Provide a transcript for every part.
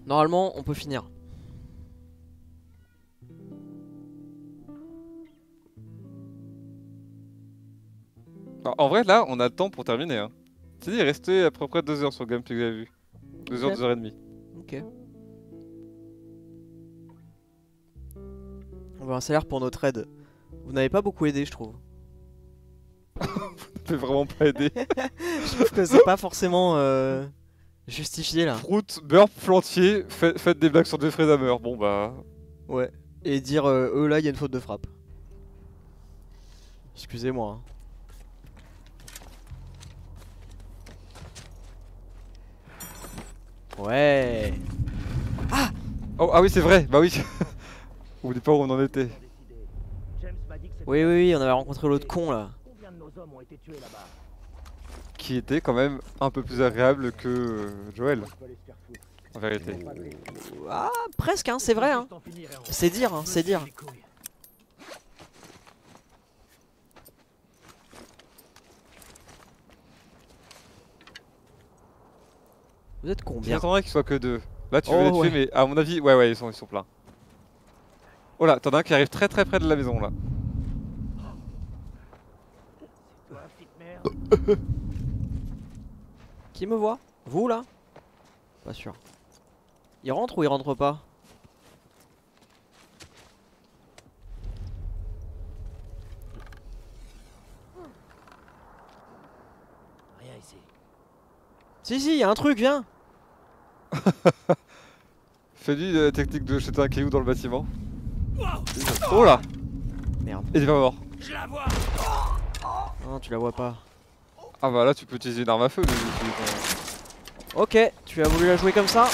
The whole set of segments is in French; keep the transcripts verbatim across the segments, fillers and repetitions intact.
Normalement, on peut finir. Alors, en vrai, là, on a le temps pour terminer. Hein. Tu dis, il restait à peu près deux heures sur le gameplay que j'avais vu. Deux heures, Ok. deux heures et demie. Ok. On veut un salaire pour notre aide. Vous n'avez pas beaucoup aidé, je trouve. Ça peut vraiment pas aider. Je trouve que c'est pas forcément euh, justifié là. Fruit, burp, flantier, fait- faites des blagues sur Jeffrey Dahmer. Bon bah. Ouais. Et dire euh, eux là, il y a une faute de frappe. Excusez-moi. Hein. Ouais. Oh, ah oui, c'est vrai, bah oui. Oublie pas où on en était. Oui, oui, oui, on avait rencontré l'autre con là. Qui était quand même un peu plus agréable que euh, Joël. En vérité. Ah, presque, hein, c'est vrai. Hein. C'est dire, hein, c'est dire. Vous êtes combien? J'attendrais qu'il soit que deux. Là, tu veux Oh, les tuer, ouais. mais à mon avis, ouais, ouais, ils sont, ils sont pleins. Oh là, t'en as un qui arrive très très près de la maison là. Qui me voit? Vous là? Pas sûr. Il rentre ou il rentre pas? Rien ici. Si, si, y a un truc, viens! Fais-lui la technique de jeter un caillou dans le bâtiment. Oh là! Merde. Il est pas mort. Je la vois. Non, tu la vois pas. Ah bah là, tu peux utiliser une arme à feu. Mais tu- Ok, tu as voulu la jouer comme ça?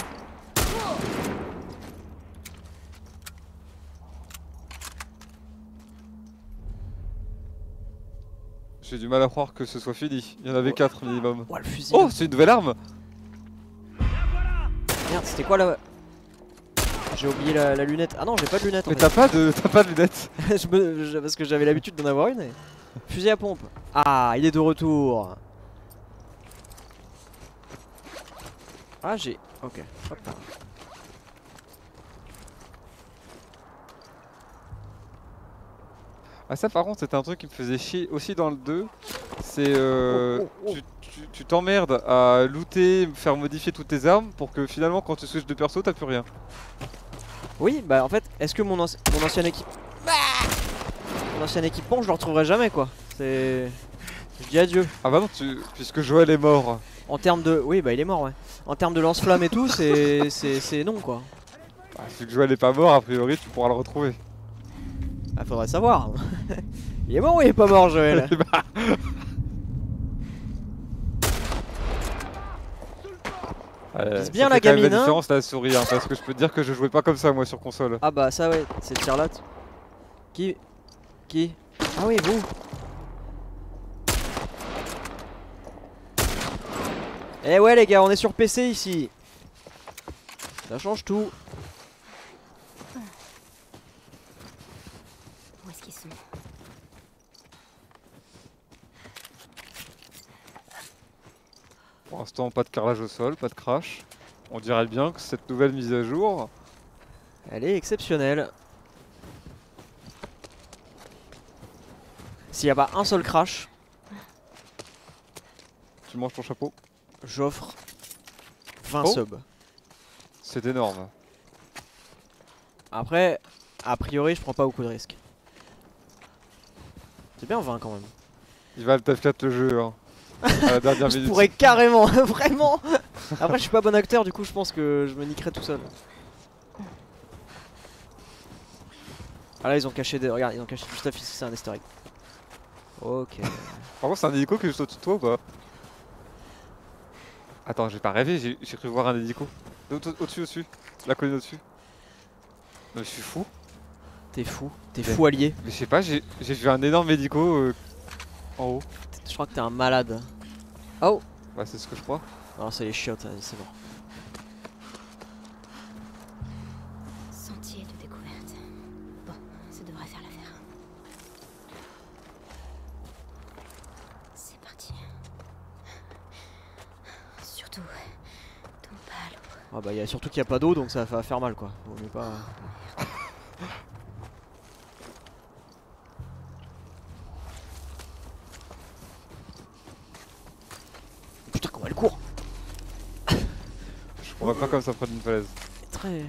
J'ai du mal à croire que ce soit fini. Il y en avait Oh. quatre minimum. Oh, le fusil. Oh, c'est une nouvelle arme! Merde, c'était quoi la... J'ai oublié la, la lunette. Ah non, j'ai pas de lunette en Mais fait. t'as pas de t'as pas de lunettes. Je me- je- Parce que j'avais l'habitude d'en avoir une. Et... Fusil à pompe. Ah, il est de retour. Ah, j'ai... Ok. Hop là. Ah ça par contre c'était un truc qui me faisait chier aussi dans le deux. C'est euh, Oh, oh, oh. tu- tu tu t'emmerdes à looter, faire modifier toutes tes armes pour que finalement quand tu switches de perso t'as plus rien. Oui, bah en fait, est-ce que mon, anci- mon ancien équipe... Mon ancien équipement, je le retrouverai jamais quoi. C'est... Je dis adieu. Ah bah non tu, puisque Joël est mort. En termes de... Oui, bah il est mort, ouais. En termes de lance-flamme et tout, c'est c'est c'est non quoi. Bah, vu que Joël est pas mort a priori tu pourras le retrouver. Ah, faudrait savoir. Il est mort ou il est pas mort, Joël? Bah, euh, Vise bien ça la fait quand même gamine, la hein. différence la souris hein, parce que je peux te dire que je jouais pas comme ça moi sur console. Ah bah ça ouais, c'est Charlotte. Qui... Qui... Ah oui, vous. Eh ouais les gars, on est sur P C ici. Ça change tout. Où est-ce qu'ils sont? Pour l'instant pas de carrelage au sol, pas de crash. On dirait bien que cette nouvelle mise à jour. Elle est exceptionnelle. S'il n'y a pas un seul crash, Tu manges ton chapeau. j'offre vingt Oh. subs. C'est énorme. Après, a priori, je prends pas beaucoup de risques. C'est bien vingt quand même. Il va le tafcat le jeu hein. À la dernière Je minute. pourrais carrément, vraiment. Après, je suis pas bon acteur, du coup, je pense que je me niquerai tout seul. Ah là, ils ont caché des. Regarde, ils ont caché du stuff ici, c'est un easter egg. Ok. Par contre, c'est un hélico qui est juste au-dessus de toi ou pas? Attends, j'ai pas rêvé, j'ai j'ai cru voir un hélico. Au- au- Au-dessus, au-dessus. La colline au-dessus. Non, mais je suis fou. T'es fou, t'es fou allié. Mais je sais pas, j'ai j'ai vu un énorme hélico euh, en haut. Je crois que t'es un malade. Oh. Ouais, c'est ce que je crois. Non, c'est les chiottes, allez, c'est bon. Sentier de découverte. Bon, ça devrait faire l'affaire. C'est parti. Surtout, tombe pas à l'eau. Ah bah y a surtout qu'il n'y a pas d'eau donc ça va faire mal quoi. Vaut mieux pas. Putain comment elle court. On va pas comme ça près d'une falaise. Très.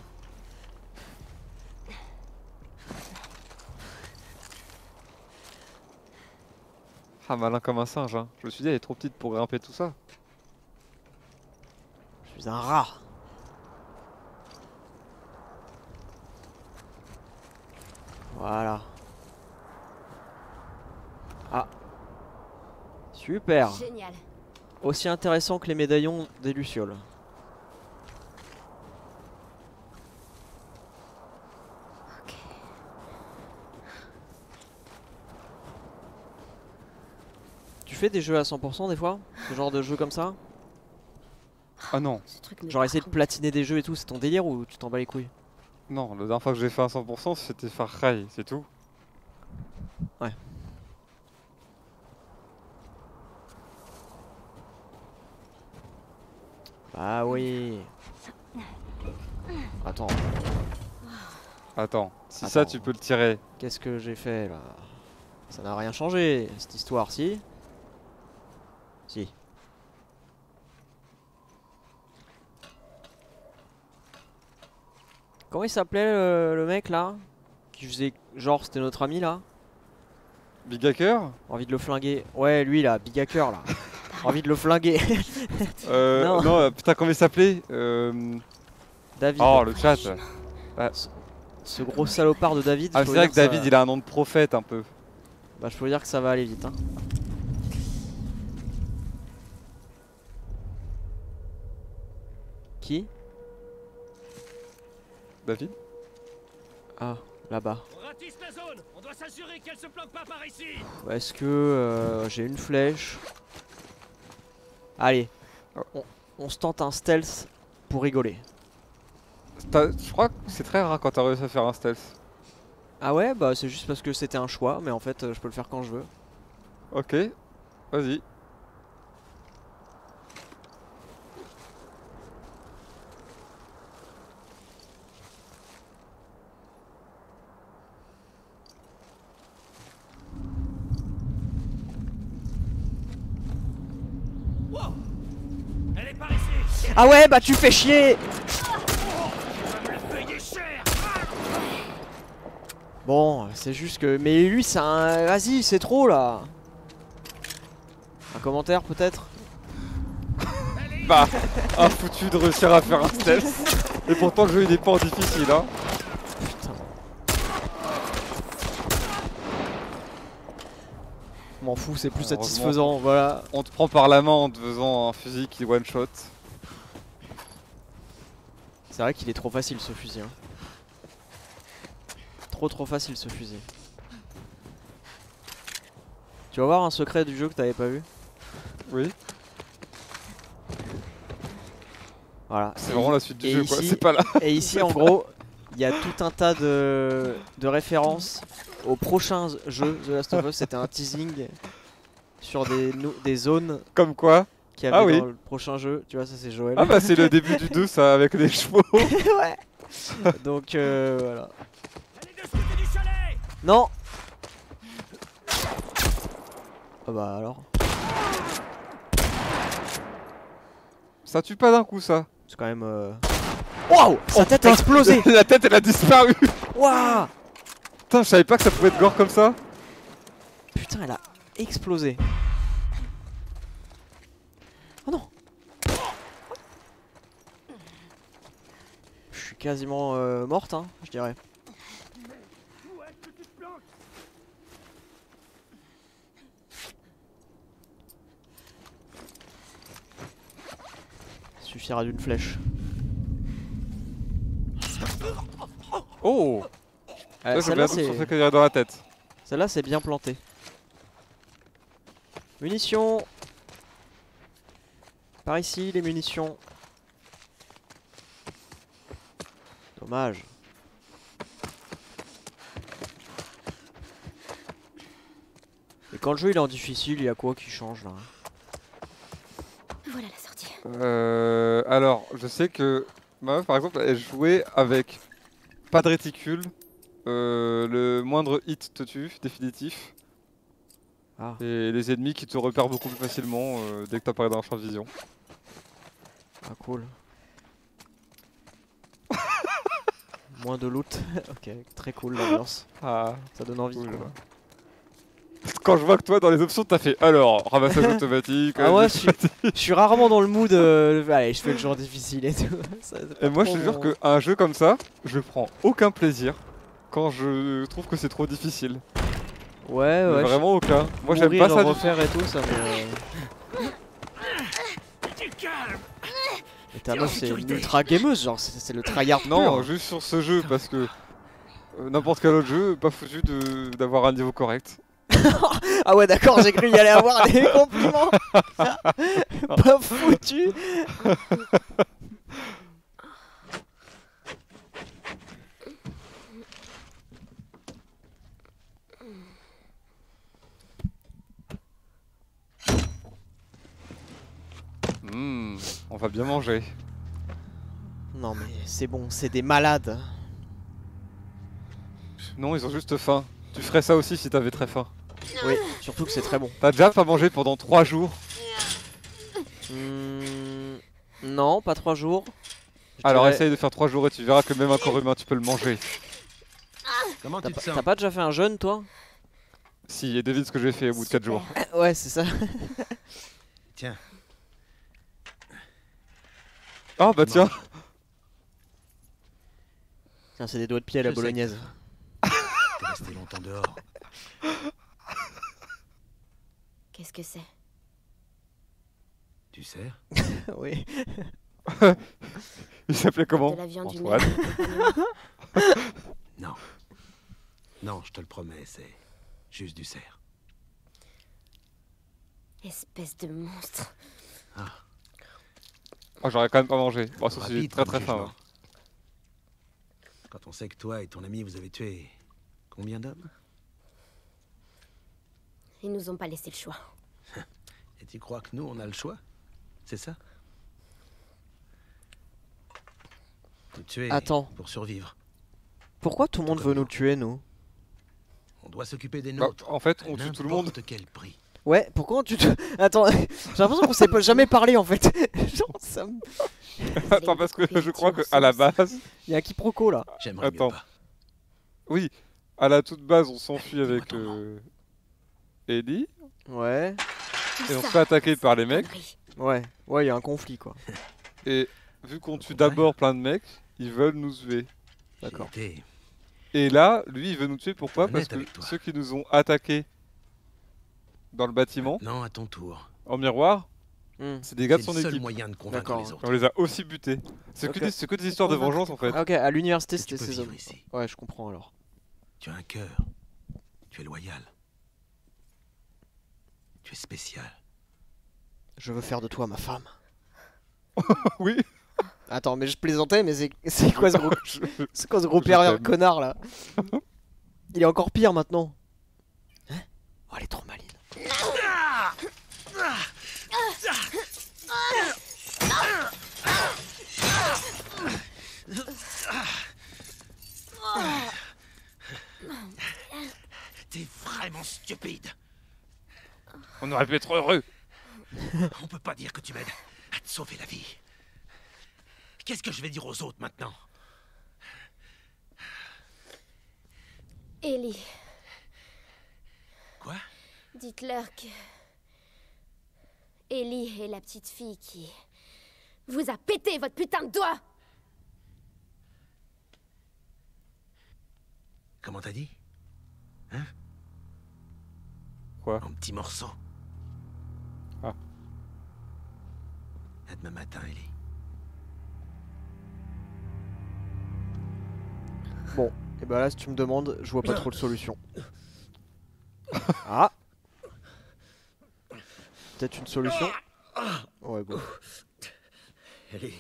Ah malin comme un singe hein. Je me suis dit elle est trop petite pour grimper tout ça. Je suis un rat. Voilà. Ah. Super. Génial. Aussi intéressant que les médaillons des lucioles. Ok. Tu fais des jeux à cent pour cent des fois? Ce genre de jeux comme ça? Ah non, Ce truc me Genre essayer de parle. platiner des jeux et tout, c'est ton délire ou tu t'en bats les couilles? non, la dernière fois que j'ai fait un cent pour cent c'était Far Cry, c'est tout. Ouais. Bah oui. Attends, Attends, si ça Attends. tu peux le tirer. qu'est-ce que j'ai fait là? Ça n'a rien changé cette histoire, si? Si. Comment il s'appelait le, le mec là? Qui faisait genre c'était notre ami là? Big Hacker. Envie de le flinguer. Ouais lui là, Big Hacker là. Envie de le flinguer. Euh, Non. non, euh, putain comment il s'appelait euh... David. Oh le chat. Ce gros salopard de David. Ah je c'est peux vrai dire que David ça... il a un nom de prophète un peu. Bah je peux vous dire que ça va aller vite hein. Qui? David. Ah, là-bas. On ratisse la zone. On doit s'assurer qu'elle se planque pas par ici. Est-ce que euh, j'ai une flèche? Allez, on, on se tente un stealth pour rigoler. T'as- Je crois que c'est très rare quand t'as réussi à faire un stealth. Ah ouais, bah c'est juste parce que c'était un choix, mais en fait euh, je peux le faire quand je veux. Ok, vas-y. Wow. Elle est par ici. Ah ouais, bah tu fais chier! Tu vas me le payer cher. Bon, c'est juste que... Mais lui c'est un... Vas-y, c'est trop là! Un commentaire peut-être? Bah, un foutu de réussir à faire un stealth. Et pourtant le jeu il est pas en difficile hein. Putain. M'en fous, c'est plus Heureusement. satisfaisant, voilà. On te prend par la main en te faisant un fusil qui one shot. C'est vrai qu'il est trop facile ce fusil. Hein. Trop trop facile ce fusil. Tu vas voir un secret du jeu que t'avais pas vu? Oui. Voilà. C'est vraiment la suite du et jeu quoi, ici- c'est pas là. Et ici en gros, il y a tout un tas de, de références aux prochains jeux The Last of Us. C'était un teasing sur des, nou- des zones Comme quoi. qu'il y avait Ah oui. dans le prochain jeu. Tu vois, ça c'est Joël. Ah bah c'est le début du deux ça avec les chevaux. Ouais. Donc euh, voilà. Elle est de ce côté du chalet. Non. Ah bah alors. Ça tue pas d'un coup ça. C'est quand même. Euh... Waouh! Sa tête a putain. explosé! La tête elle a disparu. Waouh! Putain je savais pas que ça pouvait être gore comme ça. Putain, elle a explosé. Oh non! Je suis quasiment euh, morte, hein, je dirais. Où est-ce que tu te planques? Suffira d'une flèche. Oh. Euh, Là j'ai Celle-là, bien doute sur c'est ce qu'il y a dans la tête. celle-là, c'est bien planté. Munitions. Par ici, les munitions. Dommage. Et quand le jeu il est en difficile, il y a quoi qui change là? Voilà la sortie. Euh, alors, je sais que ma meuf, par exemple, elle jouait avec pas de réticule. Euh, le moindre hit te tue, définitif. Ah, Et les ennemis qui te repèrent beaucoup plus facilement euh, dès que t'apparais dans leur champ de vision. ah cool. Moins de loot. Ok, très cool l'ambiance. Ah, Ça donne envie. cool. quoi. Quand je vois que toi, dans les options, t'as fait alors, ramassage automatique. Ah euh, ouais, je suis, je suis rarement dans le mood. euh, Allez, je fais le genre difficile et tout. Ça, c'est pas Et moi, je trop te jure mon- qu'un jeu comme ça, je prends aucun plaisir quand je trouve que c'est trop difficile. Ouais, Mais ouais. je- vraiment aucun. Moi, j'aime mourir, pas ça du tout. refaire et tout, ça me. Du calme. Mais ta meuf, c'est une ultra gameuse, genre, c'est c'est le tryhard Non, pur. juste sur ce jeu, parce que euh, n'importe quel autre jeu, pas foutu de- d'avoir un niveau correct. Ah ouais, d'accord, j'ai cru y aller avoir des compliments. Pas foutu. Hmm, on va bien manger. Non mais c'est bon, c'est des malades. Non, ils ont juste faim. Tu ferais ça aussi si t'avais très faim. Oui, surtout que c'est très bon. T'as déjà pas mangé pendant trois jours. Hmm, non, pas trois jours. Je Alors dirais- essaye de faire trois jours et tu verras que même un corps humain tu peux le manger. Comment T'as tu te pas, sens? t'as pas déjà fait un jeûne, toi? Si, et devine ce que j'ai fait au bout de quatre jours. Ouais, c'est ça. Tiens, Ah bah tiens. Tiens, c'est des doigts de pied à la Je sais bolognaise. t'es resté longtemps dehors. Qu'est-ce que c'est? Tu sers? Oui. Il s'appelait comment? De la viande Antoine. humaine. Non. Non, je te le promets, c'est juste du cerf. Espèce de monstre. Oh, j'aurais quand même pas mangé. Bon, ça c'est Rapide très comme très faim. jugement. ouais. Quand on sait que toi et ton ami vous avez tué combien d'hommes? Ils nous ont pas laissé le choix. Et tu crois que nous on a le choix? C'est ça? Nous tuer Attends. pour survivre. Pourquoi tout le monde veut nous tuer, nous? On doit s'occuper des Bah, nôtres. en fait, à on tue tout le monde. n'importe quel prix. Ouais, pourquoi tu te... Attends, j'ai l'impression qu'on s'est pas- jamais parlé, en fait. Genre, ça me... Attends, parce que je crois que à la base, Il y a un quiproquo, là. J'aimerais mieux Attends. pas. oui, à la toute base, on s'enfuit Dis-moi avec ton nom. euh, Ellie Ouais. et on se fait attaquer par les mecs. Connerie. Ouais. Ouais, il y a un conflit, quoi. Et vu qu'on tue contraire. d'abord plein de mecs, ils veulent nous tuer. D'accord. J'ai été- Et là, lui, il veut nous tuer pourquoi? Honnête Parce que avec toi. ceux qui nous ont attaqués dans le bâtiment, Non, à ton tour. en miroir, Hmm. c'est des gars de C'est son le seul équipe. moyen de convaincre D'accord. les autres. On les a aussi butés. C'est Ok. que, des- c'est que des histoires de vengeance en fait. Ah, ok, à l'université, Tu c'était peux ces vivre hommes. ici. Ouais, je comprends, alors. Tu as un cœur. Tu es loyal. Tu es spécial. Je veux faire de toi ma femme. Oui. Attends, mais je plaisantais, mais c'est c'est quoi ce gros, Je- c'est quoi ce gros Je pervers t'aime. connard, là? Il est encore pire, maintenant. Hein? Oh, elle est trop maline. T'es vraiment stupide. On aurait pu être heureux. On peut pas dire que tu m'aides à te sauver la vie. Qu'est-ce que je vais dire aux autres maintenant? Ellie, Quoi? dites-leur que... Ellie est la petite fille qui... vous a pété votre putain de doigt! Comment t'as dit? Quoi? En petits morceaux. Ah. À demain matin, Ellie. Bon, et bah là, si tu me demandes, je vois pas trop de solution. Ah! Peut-être une solution? Ouais, bon. Ellie.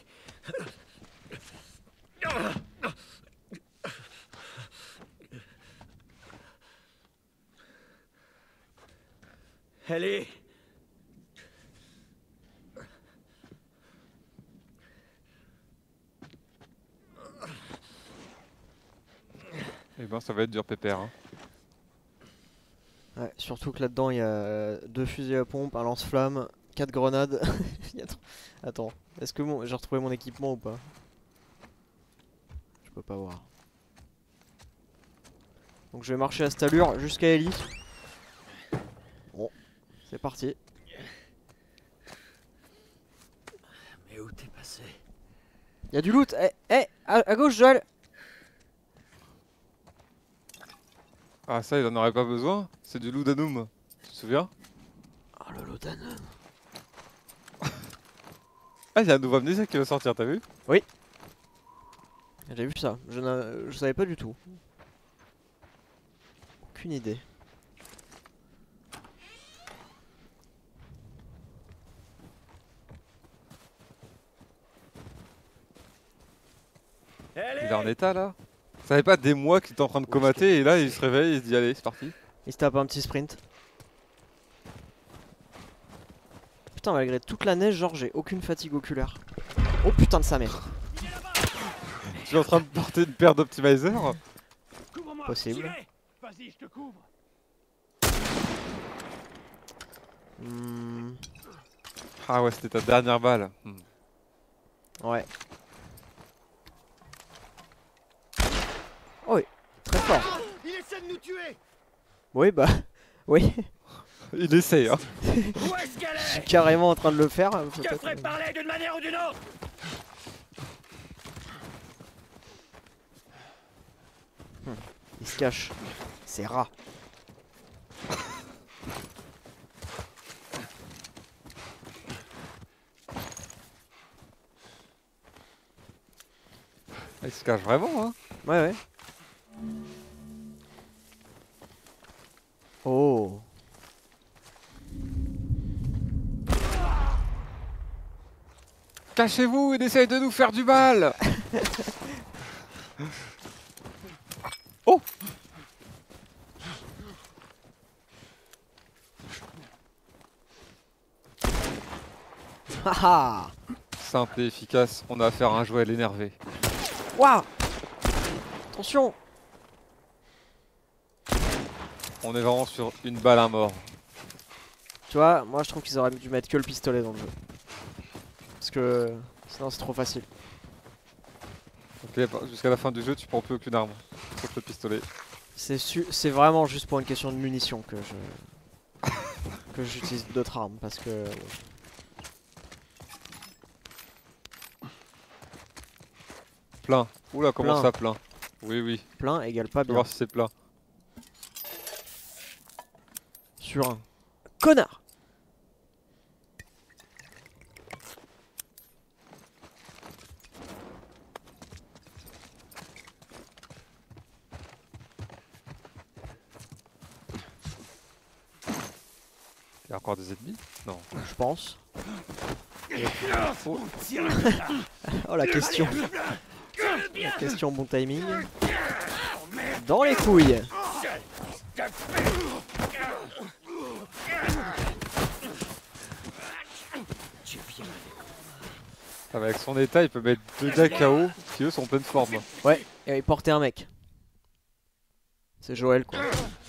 Ellie. Et ben ça va être dur pépère. Hein. Ouais, surtout que là-dedans il y a deux fusils à pompe, un lance-flamme, quatre grenades. Attends, est-ce que mon... j'ai retrouvé mon équipement ou pas? Je peux pas voir. Donc je vais marcher à cette allure jusqu'à Ellie. Bon, c'est parti. Mais où t'es passé? Y'a du loot. Eh, eh, à, à gauche, Joël. Ah ça il en aurait pas besoin, c'est du Ludanum, tu te souviens? Ah, le Ludanum. Ah il y a un nouveau amnésiaque qui va sortir, t'as vu? Oui. J'ai vu ça, je, n'a- je savais pas du tout. Aucune idée. Il est en état là? Ça savait pas des mois qu'il était en train de comater et là il se réveille, il se dit allez c'est parti. Il se tape un petit sprint. Putain, malgré toute la neige, genre j'ai aucune fatigue oculaire. Oh putain de sa mère. Tu es en train de porter une paire d'optimizers? Couvre-moi. Possible. j'y vais. Vas-y, je te couvre. Hmm, Ah ouais c'était ta dernière balle. Hmm. ouais. Oh oui, très fort. Il essaie de nous tuer. Oui bah, oui. Il essaye hein. Où est-ce qu'elle Je suis est? carrément en train de le faire. Je te peut-être. ferai parler d'une manière ou d'une autre. Il se cache. C'est rat. Il se cache vraiment hein. Ouais ouais. Oh. Cachez-vous, il essaye de nous faire du mal. Oh. Haha. Simple et efficace, on a affaire à un Joël énervé. Waouh. Attention. On est vraiment sur une balle à mort. Tu vois, moi je trouve qu'ils auraient dû mettre que le pistolet dans le jeu. Parce que sinon c'est trop facile. Ok, jusqu'à la fin du jeu tu prends plus aucune arme. Sauf le pistolet. C'est su- c'est vraiment juste pour une question de munitions que je que j'utilise d'autres armes parce que Plein. Oula comment Plein. ça plein? Oui oui, plein égale pas je vais bien voir si c'est plein. sur un connard. Il y a encore des ennemis? Non. Je pense. Oh la question. La question bon timing. Dans les couilles. Ah bah avec son état il peut mettre deux gars K O qui eux sont en pleine forme. Ouais, et il portait un mec. C'est Joël quoi.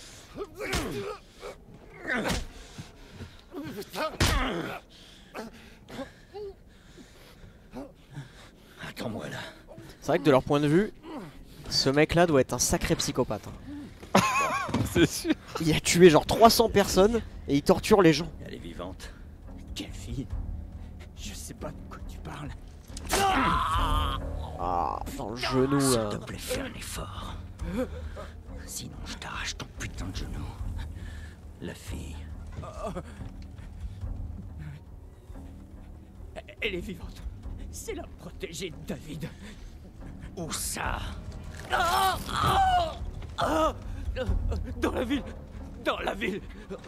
Attends-moi là. C'est vrai que de leur point de vue, ce mec là doit être un sacré psychopathe. hein. C'est sûr. Il a tué genre trois cents personnes et il torture les gens. Elle est vivante. Quelle fille? Je sais pas de quoi tu parles. Ah, dans le genou S'il là. te plaît, fais un effort. Sinon, je t'arrache ton putain de genou. La fille. Elle est vivante. C'est la protégée de David. Où ça? Dans la ville. Dans la ville.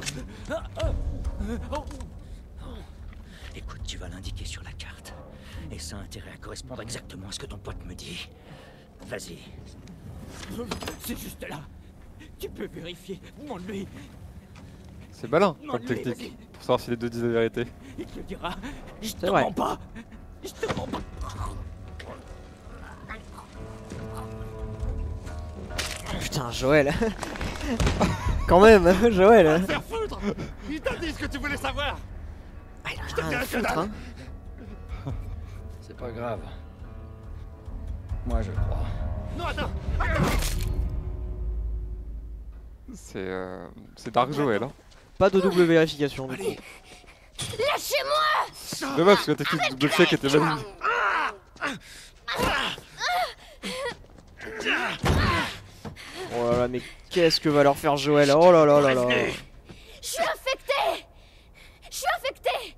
Écoute, tu vas l'indiquer sur la carte. Et ça a intérêt à correspondre exactement à ce que ton pote me dit. Vas-y. C'est juste là. Tu peux vérifier. Demande-lui. C'est malin comme Demande-lui, technique. vas-y. Pour savoir si les deux disent la vérité. Il te le dira. Je te C'est vrai. mens pas. Je te mens pas. Putain, Putain, Joël. Quand même, hein, Joël. Faire foutre. Il t'a dit ce que tu voulais savoir. Ah, il a Je te rien à dirai que foutre, dalle. hein. C'est pas grave. Moi, je crois. Non, attends. Attends. C'est euh, c'est Dark Joel. Hein. Pas de double vérification du coup. Lâchez-moi! Dommage parce que la technique du double check était maligne. Oh là là, mais qu'est-ce que va leur faire Joël? Oh là là là là. Je suis infectée! Je suis infectée!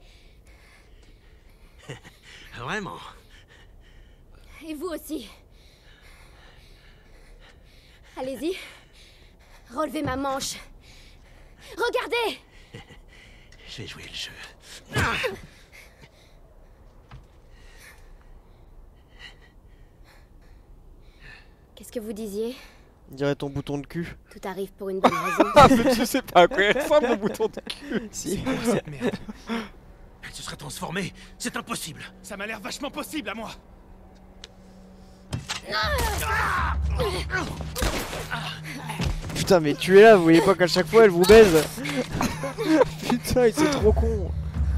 Vraiment. Et vous aussi. Allez-y. Relevez ma manche. Regardez! Je vais jouer le jeu. Qu'est-ce que vous disiez? On dirait ton bouton de cul. Tout arrive pour une bonne raison. Ah, mais tu sais pas à quoi il ressemble mon bouton de cul. Si. Cette merde. Elle se serait transformée. C'est impossible. Ça m'a l'air vachement possible à moi. Putain, mais tu es là, vous voyez pas qu'à chaque fois elle vous baise. Putain, c'est trop con.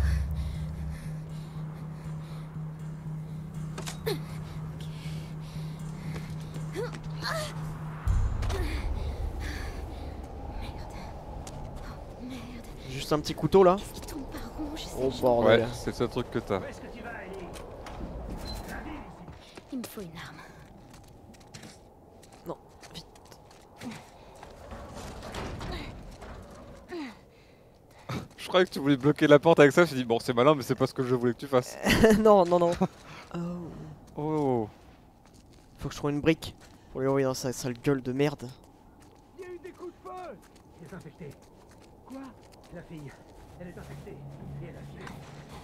Juste un petit couteau là. Qu'est-ce qui tourne par rond? Je sais Oh jamais. bordel. Ouais, c'est le seul truc que t'as. Il me faut une arme. Non, vite. Je croyais que tu voulais bloquer la porte avec ça, je me suis dit bon c'est malin mais c'est pas ce que je voulais que tu fasses. Non, non, non. Oh. Oh. Faut que je trouve une brique pour lui envoyer dans sa sale gueule de merde. Il y a eu des coups de feu. Désinfecté. Quoi? La fille. Elle est infectée. Et elle a fui.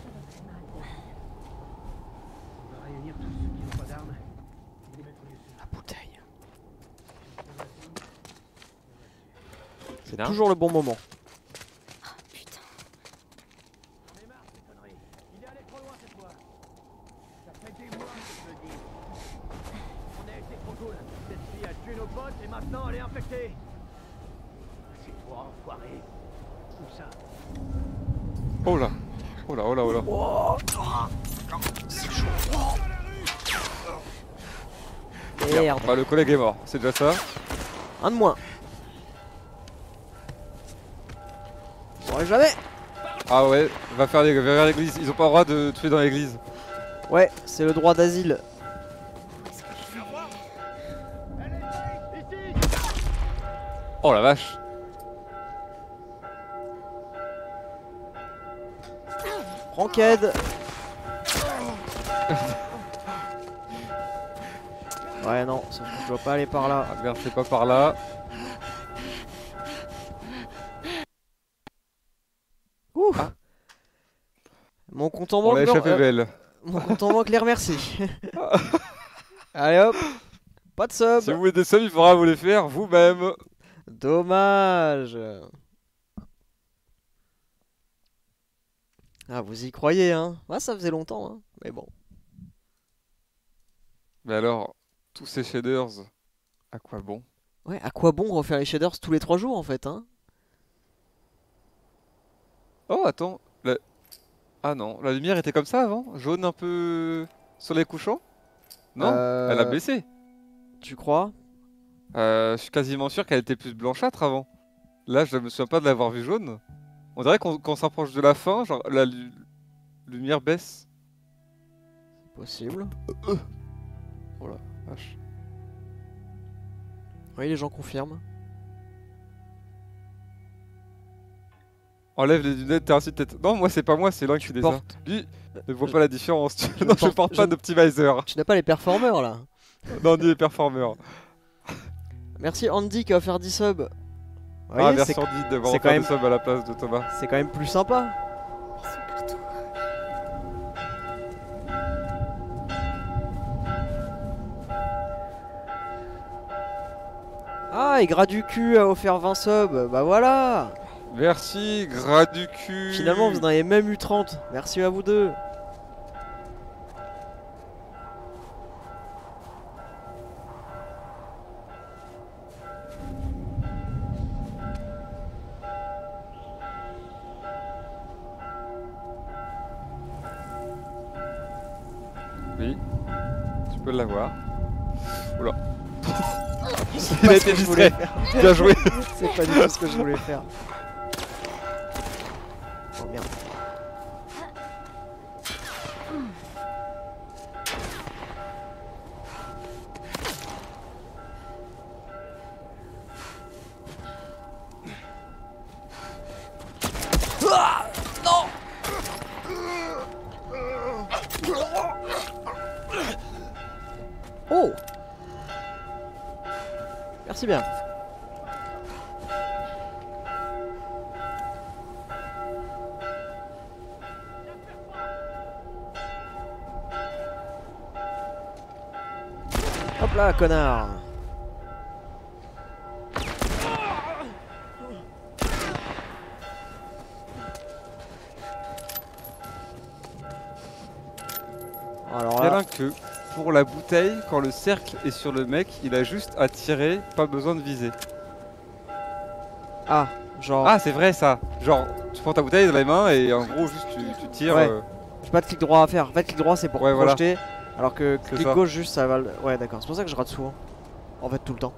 On va réunir tous ceux qui n'ont pas d'armes. Et les mettre au lieu sûr. La bouteille. C'est Bien. toujours le bon moment. Oh putain. J'en ai marre de ces conneries. Il est allé trop loin cette fois. Ça fait des mois que je le dis. On a été trop cool. Cette fille a tué nos potes et maintenant elle est infectée. C'est toi, enfoiré. Où ça? Oh là. Oh là, oh là, oh là. Merde. Bah le collègue est mort, c'est déjà ça. Un de moins. Bon, jamais. Ah ouais, va faire les, va vers l'église. Ils ont pas le droit de tuer dans l'église. Ouais, c'est le droit d'asile. Où est-ce que je vais? Oh la vache. Ranked. Ouais, non, sauf que je dois pas aller par là. Ah merde, c'est pas par là. Ouh. Ah. Mon compte en On banque. l'a non, échappé euh, belle. Mon compte en banque les remercie. Allez hop. Pas de sub. Si vous voulez des subs, il faudra vous les faire vous-même. Dommage. Ah, vous y croyez, hein? Ouais, ça faisait longtemps, hein. Mais bon. Mais alors, tous ces shaders, à quoi bon? Ouais, à quoi bon refaire les shaders tous les trois jours, en fait, hein? Oh, attends. la- Ah non, la lumière était comme ça avant? Jaune un peu sur les couchants? Non, Euh, elle a baissé. Tu crois? Euh, je suis quasiment sûr qu'elle était plus blanchâtre avant. Là, je me souviens pas de l'avoir vue jaune. On dirait qu'on qu'on s'approche de la fin, genre la lu- lumière baisse. Possible. Oh la vache. Oui, les gens confirment. Enlève les lunettes, t'es ainsi de tête. Non, moi c'est pas moi, c'est l'un qui fait ça. portes- Lui, ne voit pas la différence. je non, je porte- porte je- pas d'optimizer. Tu n'as pas les performeurs, là. Non, ni les performeurs. Merci Andy qui a offert dix subs. Vous Ah, voyez, merci c'est Andy d'avoir c'est offert quand des même- subs à la place de Thomas. c'est quand même plus sympa. Ils sont partout. Ah, et Gras du cul a offert vingt subs. Bah voilà. Merci, gras du cul. Finalement, vous en avez même eu trente. Merci à vous deux. peux l'avoir. Oula. C'est Il pas a ce que été je voulais distrait. faire. Bien joué. C'est pas du tout ce que je voulais faire. Oh merde. Ah non. Oh. Merci bien. Hop là, connard. Alors là, Bien que pour la bouteille, quand le cercle est sur le mec, il a juste à tirer, pas besoin de viser. ah, genre, Ah, c'est vrai ça. Genre, tu prends ta bouteille dans les mains et en gros, juste tu, tu tires. Ouais. euh, j'ai pas de clic droit à faire. En fait, clic droit c'est pour Ouais, voilà. projeter, alors que C'est clic ça. gauche juste ça va. Le... Ouais, d'accord. C'est pour ça que je rate souvent. En fait, tout le temps.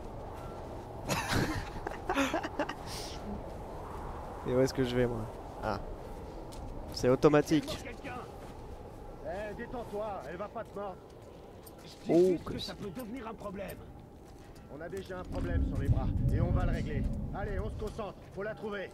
Et où est-ce que je vais moi? Ah, c'est automatique. Quelqu'un. Eh, détends-toi, elle va pas te mordre. Je dis Oh, juste que que ça c'est- peut devenir un problème. On a déjà un problème sur les bras et on va le régler. Allez, on se concentre, faut la trouver.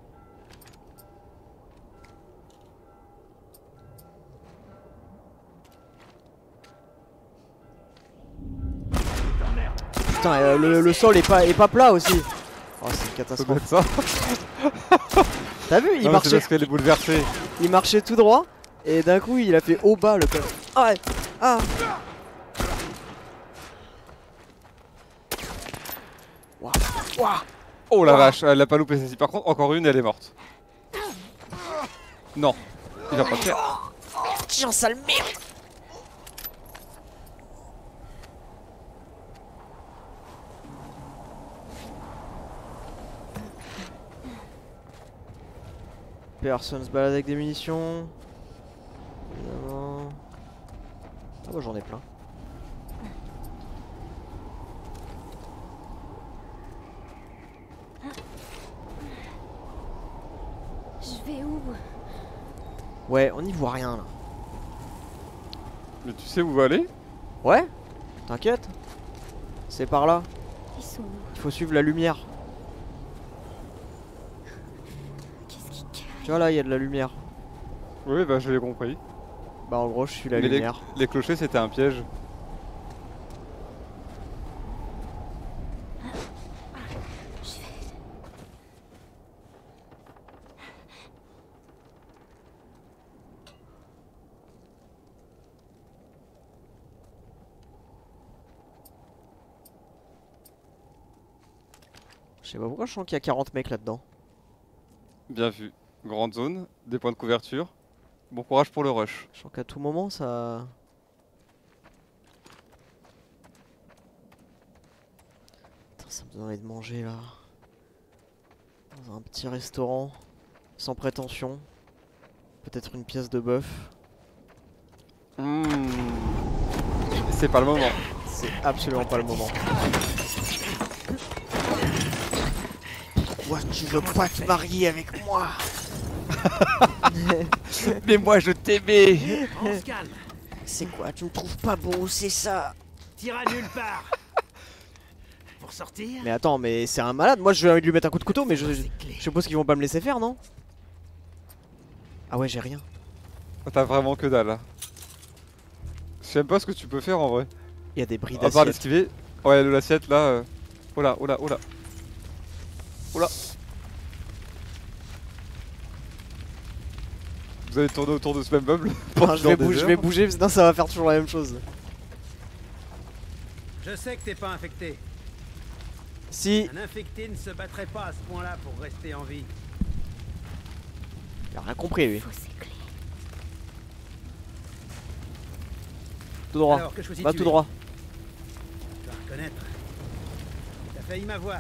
Putain, euh, le, le sol est pas, est pas plat aussi. Oh, c'est une Ça doit catastrophe. être ça. T'as vu, il Non, mais c'est marchait, parce qu'elle est bouleversée. il marchait tout droit et d'un coup il a fait haut bas le connard. Ah ouais. Ah. Waouh. Waouh. Oh la vache, elle a pas loupé celle-ci. Par contre, encore une, elle est morte. Non, il va pas le faire. Tiens, sale merde. Personne se balade avec des munitions. Évidemment. Ah bah j'en ai plein. Je vais où? Ouais, on n'y voit rien là. Mais tu sais où va aller? Ouais? T'inquiète. C'est par là. Ils sont où? Il faut suivre la lumière. Qu'est-ce qui cache? Tu vois là, il y a de la lumière. Oui, bah je l'ai compris. Bah en gros, je suis la Mais les, lumière. les clochers, c'était un piège. Je vais. Je sais pas pourquoi je sens qu'il y a quarante mecs là-dedans. Bien vu. Grande zone, des points de couverture. Bon courage pour le rush. Je sens qu'à tout moment ça... Putain, ça me donne envie de manger là. Dans un petit restaurant. Sans prétention. Peut-être une pièce de bœuf. Mmh. C'est pas le moment. C'est absolument pas le moment. Pourquoi tu veux pas te marier avec moi? Mais moi je t'aimais. On se calme, C'est quoi? Tu me trouves pas beau, c'est ça? t'iras nulle part. Pour sortir, Mais attends, mais c'est un malade. Moi j'ai envie de lui mettre un coup de couteau, mais je, je c'est clé. suppose qu'ils vont pas me laisser faire, non? Ah ouais, j'ai rien. T'as vraiment que dalle là. Je sais même pas ce que tu peux faire en vrai. Il y a des bris À part d'assiette. l'esquiver. Ouais, le l'assiette là. Euh... Oh là, oh là, oh là. Oh là. Vous allez tourner autour de ce même meuble pendant Enfin, je, vais des bouger, je heures. vais bouger, sinon ça va faire toujours la même chose. Je sais que t'es pas infecté. Si. Un infecté ne se battrait pas à ce point-là pour rester en vie. Il a rien compris lui. Faut ces clés. Tout droit. Alors, que choisis-tu? Bah tout droit. Tu vas reconnaître. T'as failli m'avoir.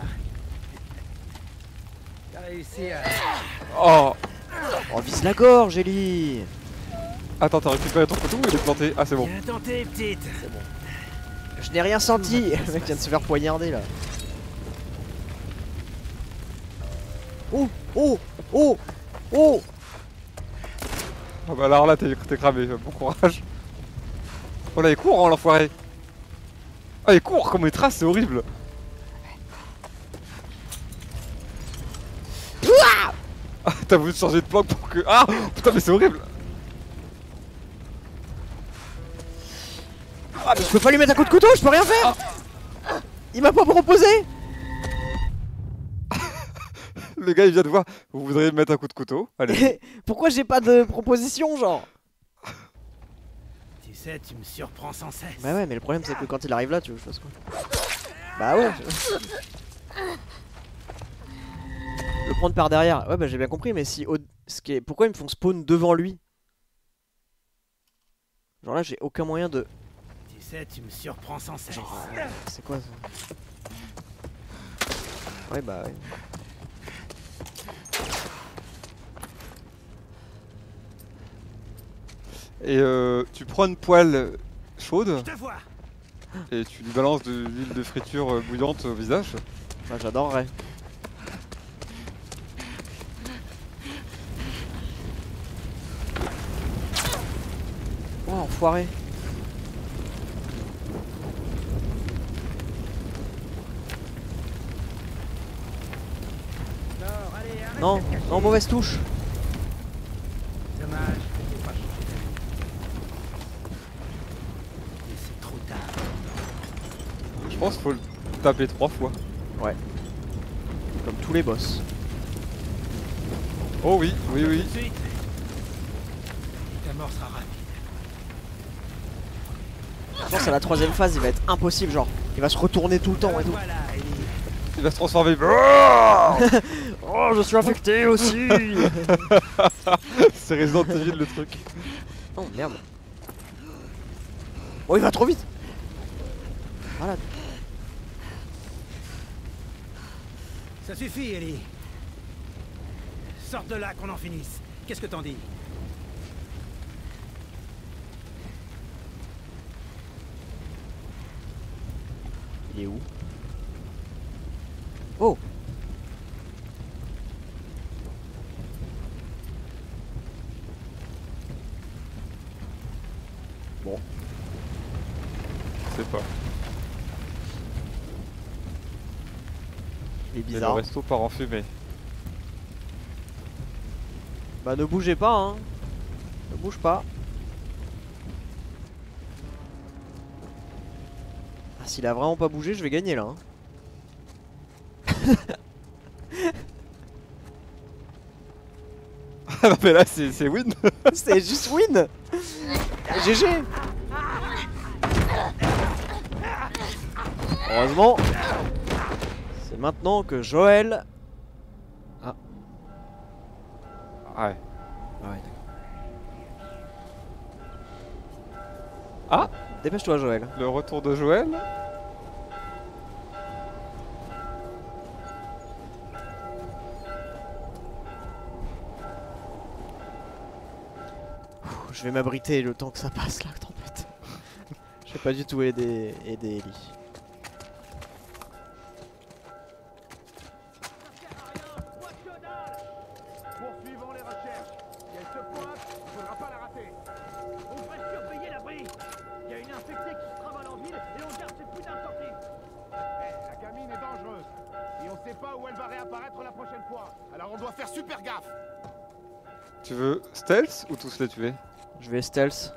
T'as réussi à... Oh. Oh, vise la gorge, Ellie. Attends, t'as récupéré ton couteau ou il est planté? Ah, c'est bon. Bien tenté, petite. C'est bon. Je n'ai rien senti. Le mec vient de se faire poignarder là. Oh, oh, oh, oh. Ah bah alors là t'es cramé, bon courage. Oh là il court hein, l'enfoiré. Ah il court comme il trace, c'est horrible. Ah t'as voulu changer de plan pour que... Ah putain mais c'est horrible. Ah mais je peux pas lui mettre un coup de couteau, je peux rien faire. Il m'a pas proposé. Le gars il vient de voir, vous voudriez me mettre un coup de couteau? Allez. Pourquoi j'ai pas de proposition genre? Tu sais, tu me surprends sans cesse. Bah ouais mais le problème c'est que quand il arrive là tu veux que je fasse quoi? Bah ouais. Le prendre par derrière, ouais bah j'ai bien compris mais si... Au... Ce qui est... Pourquoi ils me font spawn devant lui? Genre là j'ai aucun moyen de... Tu sais, tu me surprends sans cesse. Genre... Euh... C'est quoi ça? Ouais bah ouais. Et euh, tu prends une poêle chaude Je te vois. et tu lui balances de l'huile de friture bouillante au visage. Bah j'adorerais. Oh enfoiré. Alors, allez, arrête Non, de te cacher. non mauvaise touche. Dommage que t'aies pas changé d'avis. Mais c'est trop tard. Je pense qu'il faut le taper trois fois. Ouais. Comme tous les boss. Oh oui, oui, oui. Tout de suite. Ta mort sera rapide. Je pense à la troisième phase il va être impossible genre. Il va se retourner tout le temps et tout. Voilà, Ellie. Il va se transformer. Oh je suis infecté aussi. C'est Resident Evil le truc. Oh merde. Oh il va trop vite. Voilà. Ça suffit, Ellie. Sors de là, qu'on en finisse. Qu'est-ce que t'en dis? Il est où? Oh. Bon. Je sais pas. Il est Et le bizarre. resto part en fumée. Bah ne bougez pas hein. Ne bouge pas. Ah, s'il a vraiment pas bougé, je vais gagner là. Hein. Ah non mais là c'est win. C'est juste win. G G. Heureusement. C'est maintenant que Joël... Ah. Ouais. Ouais. Ah, Dépêche-toi Joël. le retour de Joël. Je vais m'abriter le temps que ça passe la tempête. Je vais pas du tout aider, aider Ellie. Poursuivons les recherches. Si elle se pointe, il faudra pas la rater. On devrait surveiller l'abri. Il y a une infectée qui se travaille en ville et on garde ses putains sortis. La gamine est dangereuse. Et on sait pas où elle va réapparaître la prochaine fois. Alors on doit faire super gaffe. Tu veux stealth ou tous les tuer? Je vais stealth.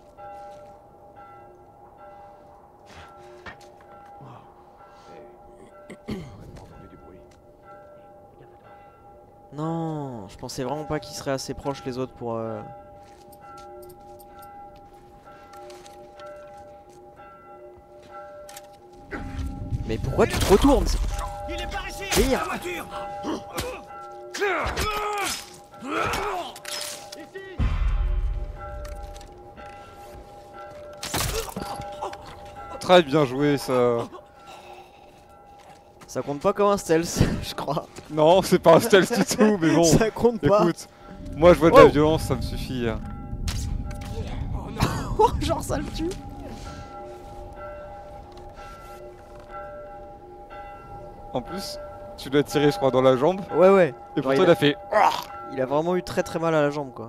Non, je pensais vraiment pas qu'ils seraient assez proches les autres pour... Euh... Mais pourquoi tu te retournes? Il est par ici. Pire. La voiture. Très bien joué ça. Ça compte pas comme un stealth, je crois. Non, c'est pas un stealth du tout, mais bon. Ça compte pas. Écoute, moi je vois de la Oh. violence, ça me suffit. hein. Oh, genre ça le tue. En plus, tu l'as tiré, je crois, dans la jambe. Ouais, ouais. Et Genre, pourtant, il il a- a fait. Il a vraiment eu très très mal à la jambe, quoi.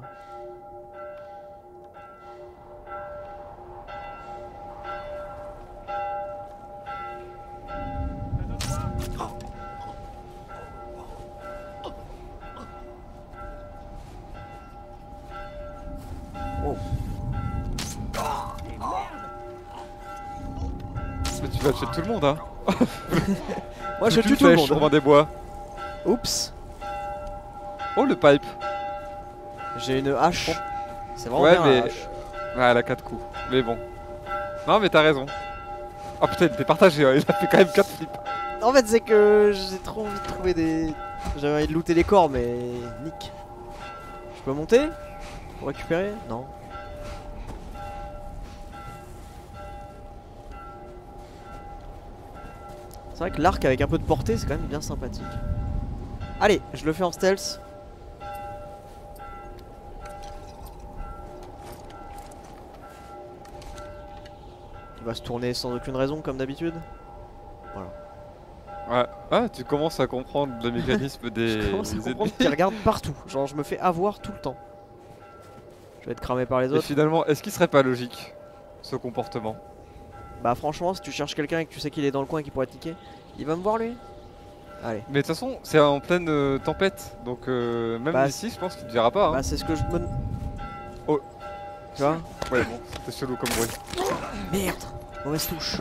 Oh. Mais tu vas tuer tout le monde, hein. Moi je Toute tue une tout le flèche, monde. Robin des Bois. Oups. Oh, le pipe. J'ai une hache. C'est vraiment Ouais, bien mais. la hache. Ouais, elle a quatre coups. Mais bon. Non, mais t'as raison. Oh putain, il était partagé, hein. Il a fait quand même quatre flips. En fait, c'est que j'ai trop envie de trouver des. J'avais envie de looter les corps, mais. Nick. Je peux monter pour récupérer? Non. C'est vrai que l'arc avec un peu de portée, c'est quand même bien sympathique. Allez, je le fais en stealth. Il va se tourner sans aucune raison, comme d'habitude. Ouais. Ah, tu commences à comprendre le mécanisme des, Je commence à des comprendre ennemis. qu'il regarde partout. Genre, je me fais avoir tout le temps. Je vais être cramé par les Et autres. finalement, est-ce qu'il serait pas logique, ce comportement? Bah, franchement, si tu cherches quelqu'un et que tu sais qu'il est dans le coin et qu'il pourrait te niquer, il va me voir lui. Allez. Mais de toute façon, c'est en pleine euh, tempête, donc euh, même Bah, ici, je pense qu'il te verra pas. Hein. Bah, c'est ce que je me. Oh. Tu vois? Ouais, bon, c'était chelou comme bruit. Merde! Mauvaise touche.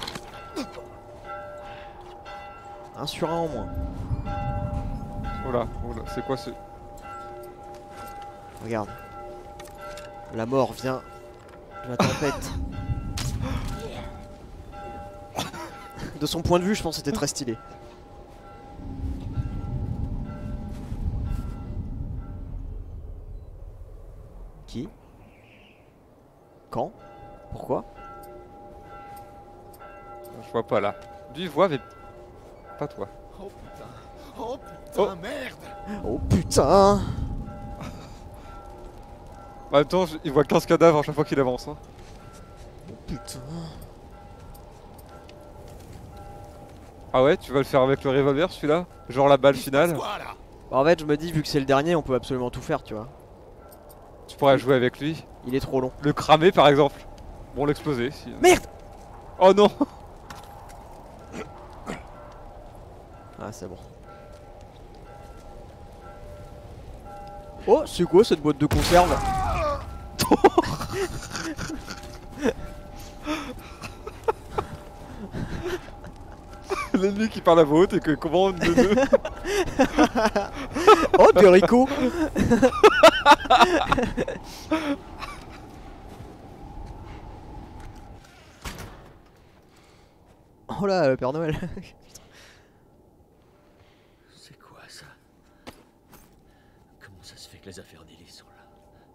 Un sur un en moins. Oh là, oh là, c'est quoi ce. Regarde. La mort vient de la tempête. De son point de vue, je pense que c'était très stylé. Qui? Quand? Pourquoi? Je vois pas là. Lui, il voit, mais pas toi. Oh putain. Oh putain, Oh. merde. Oh putain! En même temps, je- il voit quinze cadavres à chaque fois qu'il avance. Hein. Oh putain! Ah ouais, tu vas le faire avec le revolver celui-là? Genre la balle finale? Quoi là? Bah, en fait, je me dis, vu que c'est le dernier, on peut absolument tout faire, tu vois. Tu pourrais jouer avec lui. Il est trop long. Le cramer par exemple. Bon, l'exploser si. Merde! Oh non! Ah, c'est bon. Oh, c'est quoi cette boîte de conserve? L'ennemi qui parle à voix haute et que commande de deux. Oh, des haricots! Oh là, le Père Noël! C'est quoi ça? Comment ça se fait que les affaires d'Ellie sont là?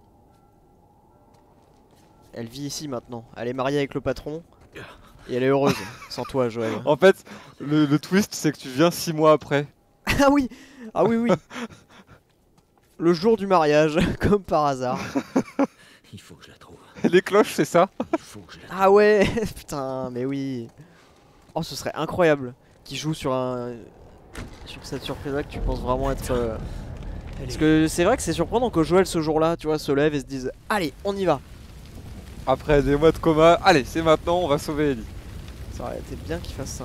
Elle vit ici maintenant. Elle est mariée avec le patron. Et elle est heureuse. Sans toi, Joël. En fait, le, le twist c'est que tu viens six mois après. Ah oui! Ah oui, oui! Le jour du mariage, comme par hasard. Il faut que je la trouve. Les cloches, c'est ça? Il faut que je la trouve. Ah ouais! Putain, mais oui! Oh, ce serait incroyable qu'il joue sur un. Sur cette surprise-là que tu penses vraiment être. euh, Parce que c'est vrai que c'est surprenant que Joël ce jour-là, tu vois, se lève et se dise allez, on y va. Après des mois de coma, allez, c'est maintenant, on va sauver Ellie. Ça aurait été bien qu'il fasse ça.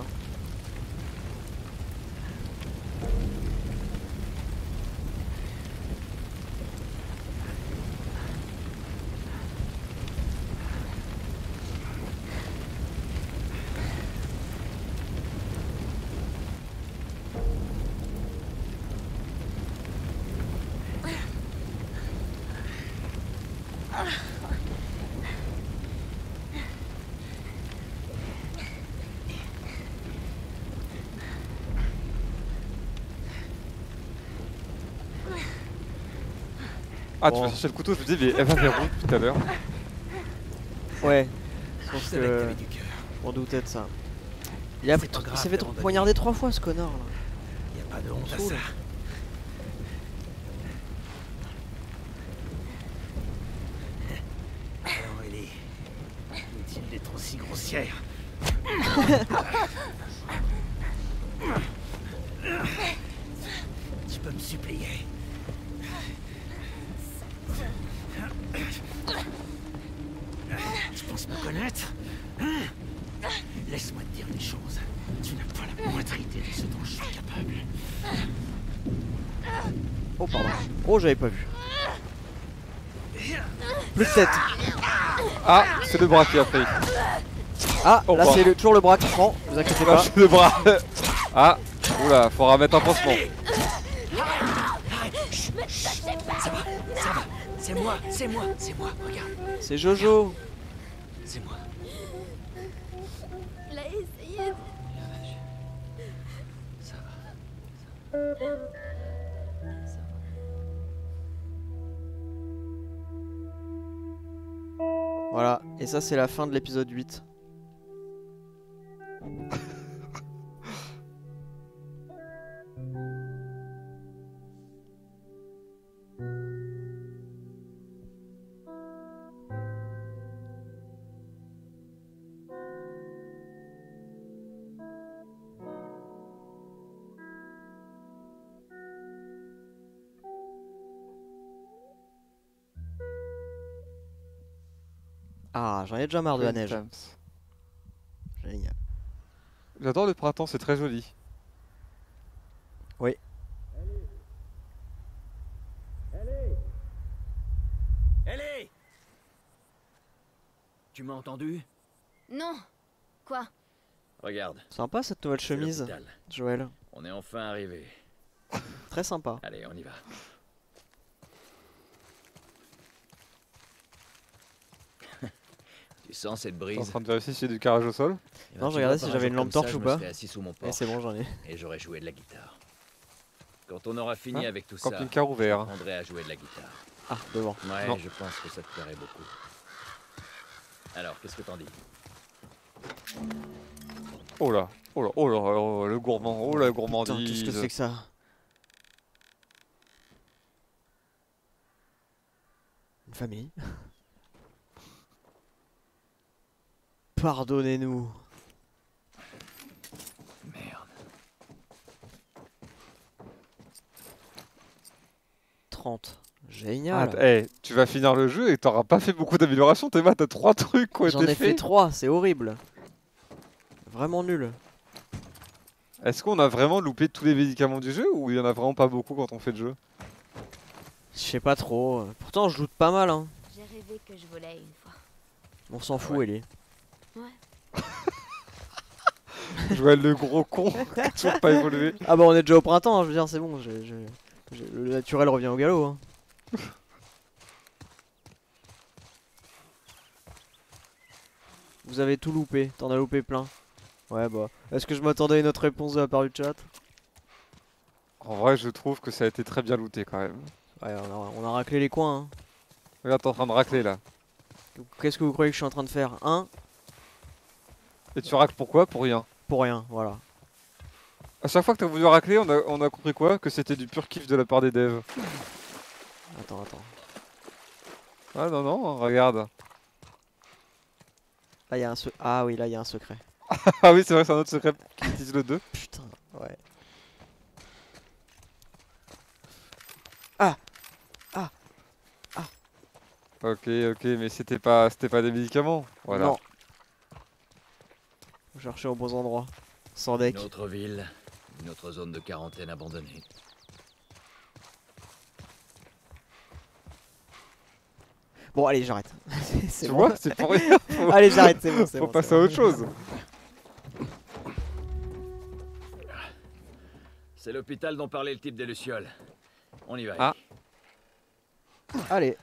Ah, Bon. tu vas chercher le couteau, je me dis, mais elle va vers où tout à l'heure? Ouais, je pense Je savais que que. t'avais du cœur. On doutait de ça. Il, a C'est pris- pas il grave s'est fait d'abandonner. poignarder trois fois ce connard là. Y a pas de honte à saoule. ça. Alors Ellie, inutile d'être aussi grossière. Tu peux me supplier. Tu penses me connaître? Hein? Laisse-moi te dire une chose. Tu n'as pas la moindre idée de ce dont je suis capable. Oh pardon. Oh j'avais pas vu. Plus de tête. Ah, c'est le bras qui a pris. Ah Au là revoir. c'est le- toujours le bras qui prend, vous inquiétez Ah, pas. c'est le bras. Ah, oula, faudra mettre un pansement. Ça va, ça va. C'est moi, c'est moi, c'est moi. Regarde, C'est Jojo. c'est moi. Il a essayé de... Ça va. Voilà, et ça c'est la fin de l'épisode huit. Ah, j'en ai déjà marre de la neige. Times. Génial. J'adore le printemps, c'est très joli. Ellie! Tu m'as entendu? Non. Quoi? Regarde, Sympa cette nouvelle c'est chemise, l'hôpital. Joël. On est enfin arrivé. Très sympa. Allez, on y va. Tu sens cette T'es en brise? train de vérifier s'il y a du carrelage au sol. Eh ben, Non, tu je regardais vois, si par un j'avais jour une lampe comme ça, torche je ou me pas. serais assis sous mon Et porche c'est bon, j'en ai. et j'aurais joué de la guitare. Quand on aura fini Ah, avec tout ça, Camping-car ouvert. hein. j'apprendrai à jouer de la guitare. Ah, devant. Ouais, Non. je pense que ça te plairait beaucoup. Alors, qu'est-ce que t'en dis? Oh là, oh là, oh là, oh, le gourmand, oh la Putain, gourmandise. qu'est-ce que c'est que ça? Une famille. Pardonnez-nous. Merde. trente. Ah, Génial. t- eh, tu vas finir le jeu et t'auras pas fait beaucoup d'améliorations. T'es t'as trois trucs qui ont J'en été ai fait faits. trois, c'est horrible. Vraiment nul. Est-ce qu'on a vraiment loupé tous les médicaments du jeu ou il y en a vraiment pas beaucoup quand on fait le jeu? Je sais pas trop. Pourtant, je loot pas mal, hein. J'ai rêvé que je volais une fois. On s'en fout, Ouais. Ellie. Joël le gros con, toujours pas évolué. Ah bah, on est déjà au printemps, hein, je veux dire, c'est bon. j'ai- j'ai- j'ai- Le naturel revient au galop. Hein. Vous avez tout loupé, t'en as loupé plein. Ouais, bah. Est-ce que je m'attendais à une autre réponse de la part du chat? En vrai, je trouve que ça a été très bien looté quand même. Ouais, on a, on a raclé les coins. Hein. Regarde, t'es en train de racler là. Qu'est-ce que vous croyez que je suis en train de faire? Un Et tu racles pourquoi? Pour rien. pour rien, voilà. À chaque fois que t'as voulu racler, on a, on a compris quoi? Que c'était du pur kiff de la part des devs. Attends, attends. Ah non, non, regarde. Là, il y a un se... Ah oui, là, il y a un secret. Ah oui, c'est vrai, c'est un autre secret qui utilise le deux. Putain, ouais. Ah Ah Ah Ok, ok, mais c'était pas, c'était pas des médicaments. Voilà. Non. Faut chercher aux bons endroits. Sans deck. Une autre ville, une autre zone de quarantaine abandonnée. Bon, allez, j'arrête. C'est- c'est Tu bon. vois, c'est pour rien. Faut, Allez, j'arrête, c'est bon. c'est faut bon, passer c'est à bon. autre chose. C'est l'hôpital dont parlait le type des Lucioles. On y va. Ah. Allez.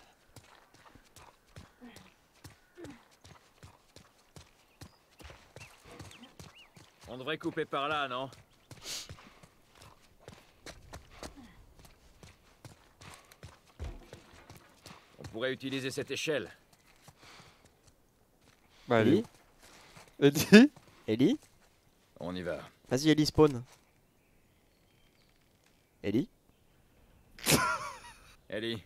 On devrait couper par là, non? On pourrait utiliser cette échelle. Bah, allez. Ellie Eddie. Ellie On y va. Vas-y, Ellie, spawn. Ellie Ellie,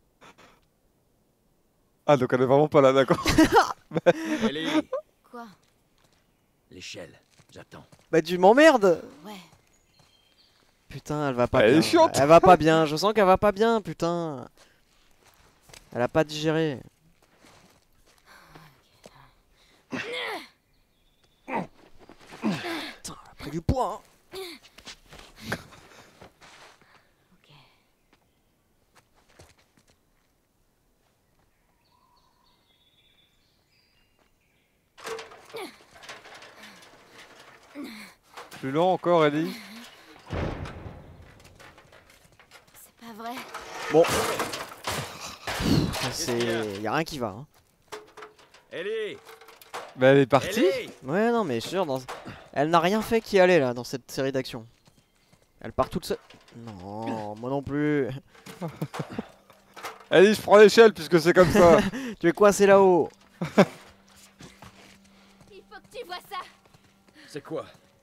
Ah, donc elle est vraiment pas là, d'accord. Ellie, Quoi? l'échelle. J'attends. Bah, tu m'emmerdes. Ouais. Putain, elle va pas Elle bien. est chiante. Elle va pas bien, je sens qu'elle va pas bien, putain. Elle a pas digéré. Putain, elle a pris du poids. Hein. Ok. Plus lent encore, Ellie. C'est pas vrai. Bon. C'est... Y a rien qui va. Hein. Ellie! Mais elle est partie. Ellie! Ouais, non, mais je suis sûr, dans... elle n'a rien fait qui allait là dans cette série d'actions. Elle part toute seule. Non, moi non plus. Ellie, je prends l'échelle puisque c'est comme ça. Tu es coincé là-haut. Il faut que tu vois ça. C'est quoi?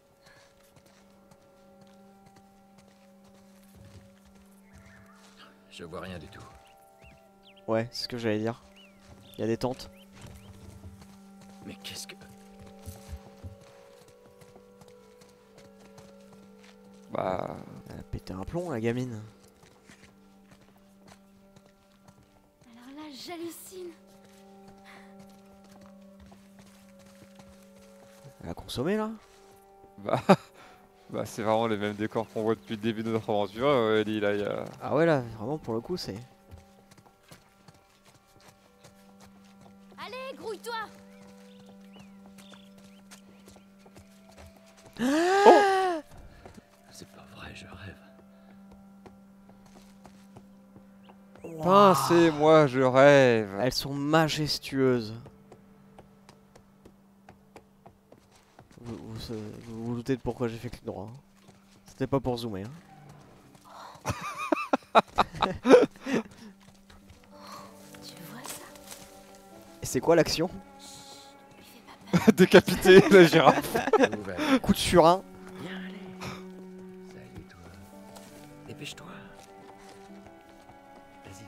Je vois rien du tout. Ouais, c'est ce que j'allais dire. Il y a des tentes. Mais qu'est-ce que... Bah... Elle a pété un plomb, la gamine. Alors là, j'hallucine. Elle a consommé là. Bah... Bah c'est vraiment les mêmes décors qu'on voit depuis le début de notre aventure, euh, Ellie, là, il y a... Ah ouais, là, vraiment, pour le coup, c'est... Allez, grouille-toi. C'est pas vrai, je rêve. Pincez-moi, je rêve. Elles sont majestueuses. Vous vous, vous, vous vous doutez de pourquoi j'ai fait clic droit. Hein. C'était pas pour zoomer. Hein. Tu vois ça? Et c'est quoi l'action? Décapité la girafe. Ouvert. Coup de surin. Viens, allez. Salut, toi. Dépêche-toi. Vas-y.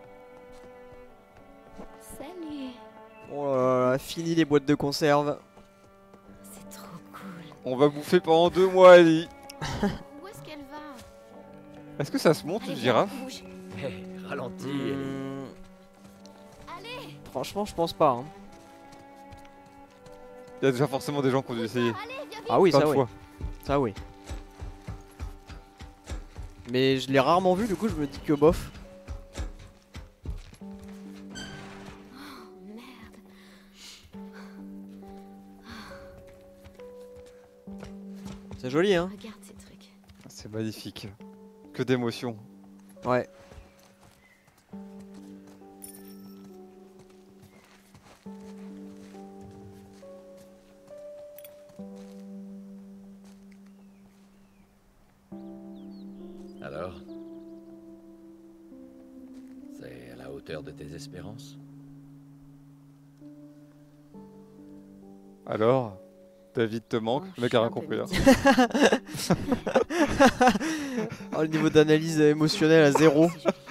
Salut. Oh là là, fini les boîtes de conserve. C'est trop cool. On va bouffer pendant deux mois, Ellie. Où est-ce qu'elle va? Est-ce que ça se monte, Allez, une viens, girafe? bouge. Hé, ralentis, Ellie. Hmm, Allez, franchement, je pense pas. Hein. Il y a déjà forcément des gens qui ont dû essayer. allez, viens vite. Ah oui, Plein ça de oui. fois. Ça oui. Mais je l'ai rarement vu, du coup, je me dis que bof. Merde. C'est joli, hein. Regarde ces trucs. C'est magnifique. Que d'émotions. Ouais. Alors? C'est à la hauteur de tes espérances? Alors, David te manque? Oh, Le mec je a suis rien un peu compris là. mitigée. Oh, le niveau d'analyse émotionnelle à zéro. C'est joli.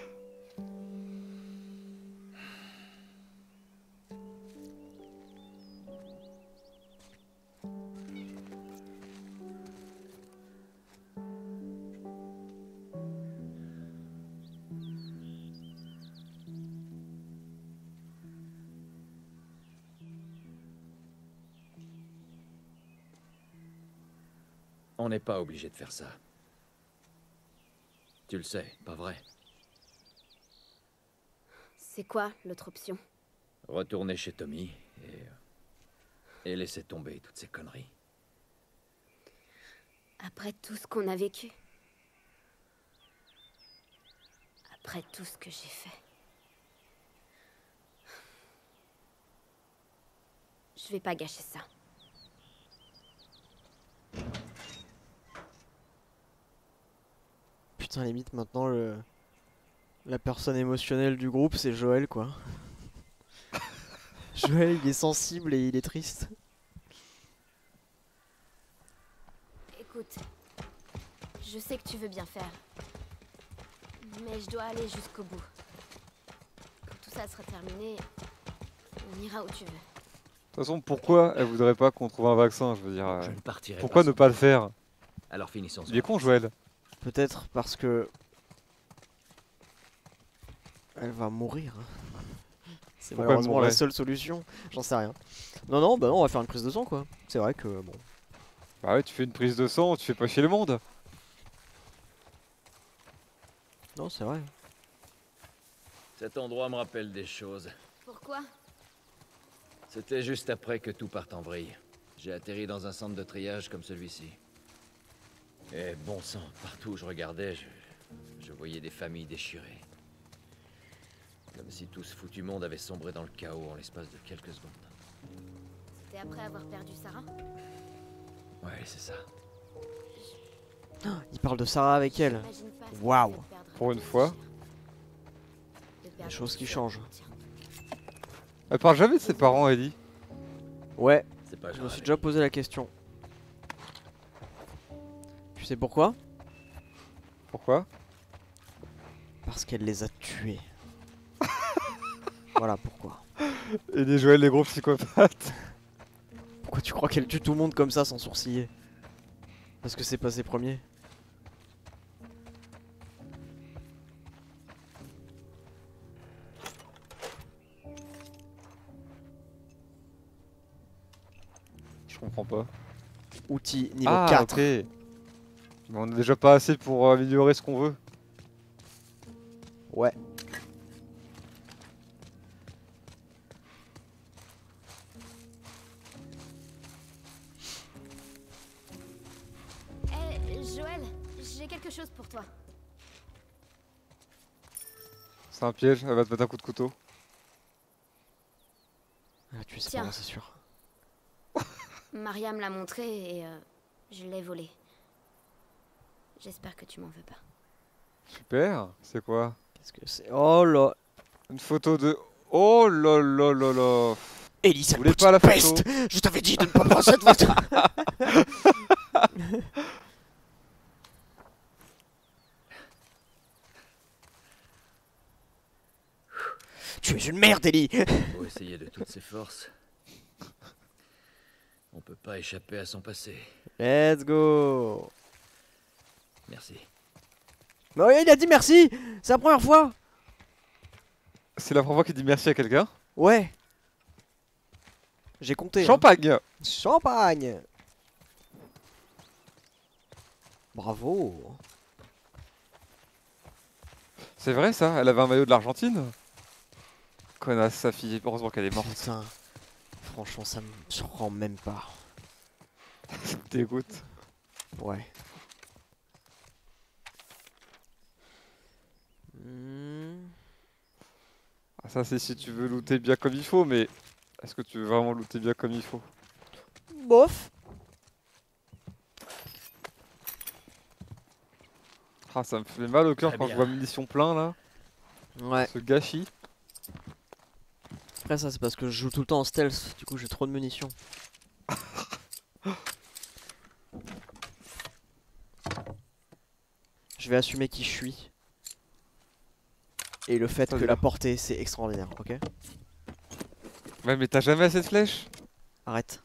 On n'est pas obligé de faire ça. Tu le sais, pas vrai? C'est quoi l'autre option? Retourner chez Tommy et... et laisser tomber toutes ces conneries. Après tout ce qu'on a vécu. Après tout ce que j'ai fait. Je vais pas gâcher ça. Putain, limite maintenant le la personne émotionnelle du groupe c'est Joël quoi. Joël il est sensible et il est triste. Écoute, je sais que tu veux bien faire. Mais je dois aller jusqu'au bout. Quand tout ça sera terminé, on ira où tu veux. De toute façon, pourquoi elle voudrait pas qu'on trouve un vaccin? Je veux dire, euh, Je ne partirai pourquoi pas ne sans pas le toi. faire? Alors finissons. Il est con, Joël. Peut-être parce que... Elle va mourir. C'est Pourquoi elle malheureusement la mourrait? seule solution. J'en sais rien. Non, non, bah non, on va faire une prise de sang quoi. C'est vrai que bon. Bah ouais, tu fais une prise de sang, tu fais pas chier le monde. Non, c'est vrai. Cet endroit me rappelle des choses. Pourquoi? C'était juste après que tout parte en vrille. J'ai atterri dans un centre de triage comme celui-ci. Et bon sang, partout où je regardais, je, je voyais des familles déchirées. Comme si tout ce foutu monde avait sombré dans le chaos en l'espace de quelques secondes. C'était après avoir perdu Sarah? Ouais, c'est ça. Il parle de Sarah avec elle. J'imagine pas ce que Waouh. ça fait de perdre Pour un une ami fois. cher. De perdre Des choses une qui sœur, changent. tiens. Elle parle jamais de ses parents, Ellie. Ouais, C'est pas je me grave. suis déjà posé la question. Tu sais pourquoi? Pourquoi? Parce qu'elle les a tués. Voilà pourquoi. Ellie Joël, les gros psychopathes. Pourquoi tu crois qu'elle tue tout le monde comme ça sans sourciller? Parce que c'est pas ses premiers. Je comprends pas. Outil niveau Ah, quatre. ok. Mais on a déjà pas assez pour améliorer ce qu'on veut. Ouais. Eh, Joël, j'ai quelque chose pour toi. C'est un piège, elle va te mettre un coup de couteau. Ah, tu sais Tiens. pas, c'est sûr. Maria me l'a montré et euh, je l'ai volé. J'espère que tu m'en veux pas. Super, c'est quoi? Qu'est-ce que c'est? Oh là. Une photo de... Oh là là là là. Ellie, Vous cette voulez petite pas la peste! photo? Je t'avais dit de ne pas prendre cette photo! Tu es une merde, Ellie! Faut essayer de toutes ses forces. On peut pas échapper à son passé. Let's go! Merci. Mais oui, il a dit merci! C'est la première fois! C'est la première fois qu'il dit merci à quelqu'un. Ouais! J'ai compté. hein. Champagne. Champagne! Bravo! C'est vrai ça, elle avait un maillot de l'Argentine. Connasse, sa fille, heureusement qu'elle est morte. Putain, franchement, ça me surprend même pas. Ça me dégoûte. Ouais. Hmm. Ah, ça c'est si tu veux looter bien comme il faut, mais est-ce que tu veux vraiment looter bien comme il faut? Bof! Ah, ça me fait mal au cœur Très quand bien. je vois munitions plein là, Ouais. ce gâchis. Après, ça, c'est parce que je joue tout le temps en stealth. Du coup, j'ai trop de munitions. Je vais assumer qui je suis. Et le fait Ça que veut la dire- portée, c'est extraordinaire, ok? Ouais, mais t'as jamais assez de flèches? Arrête.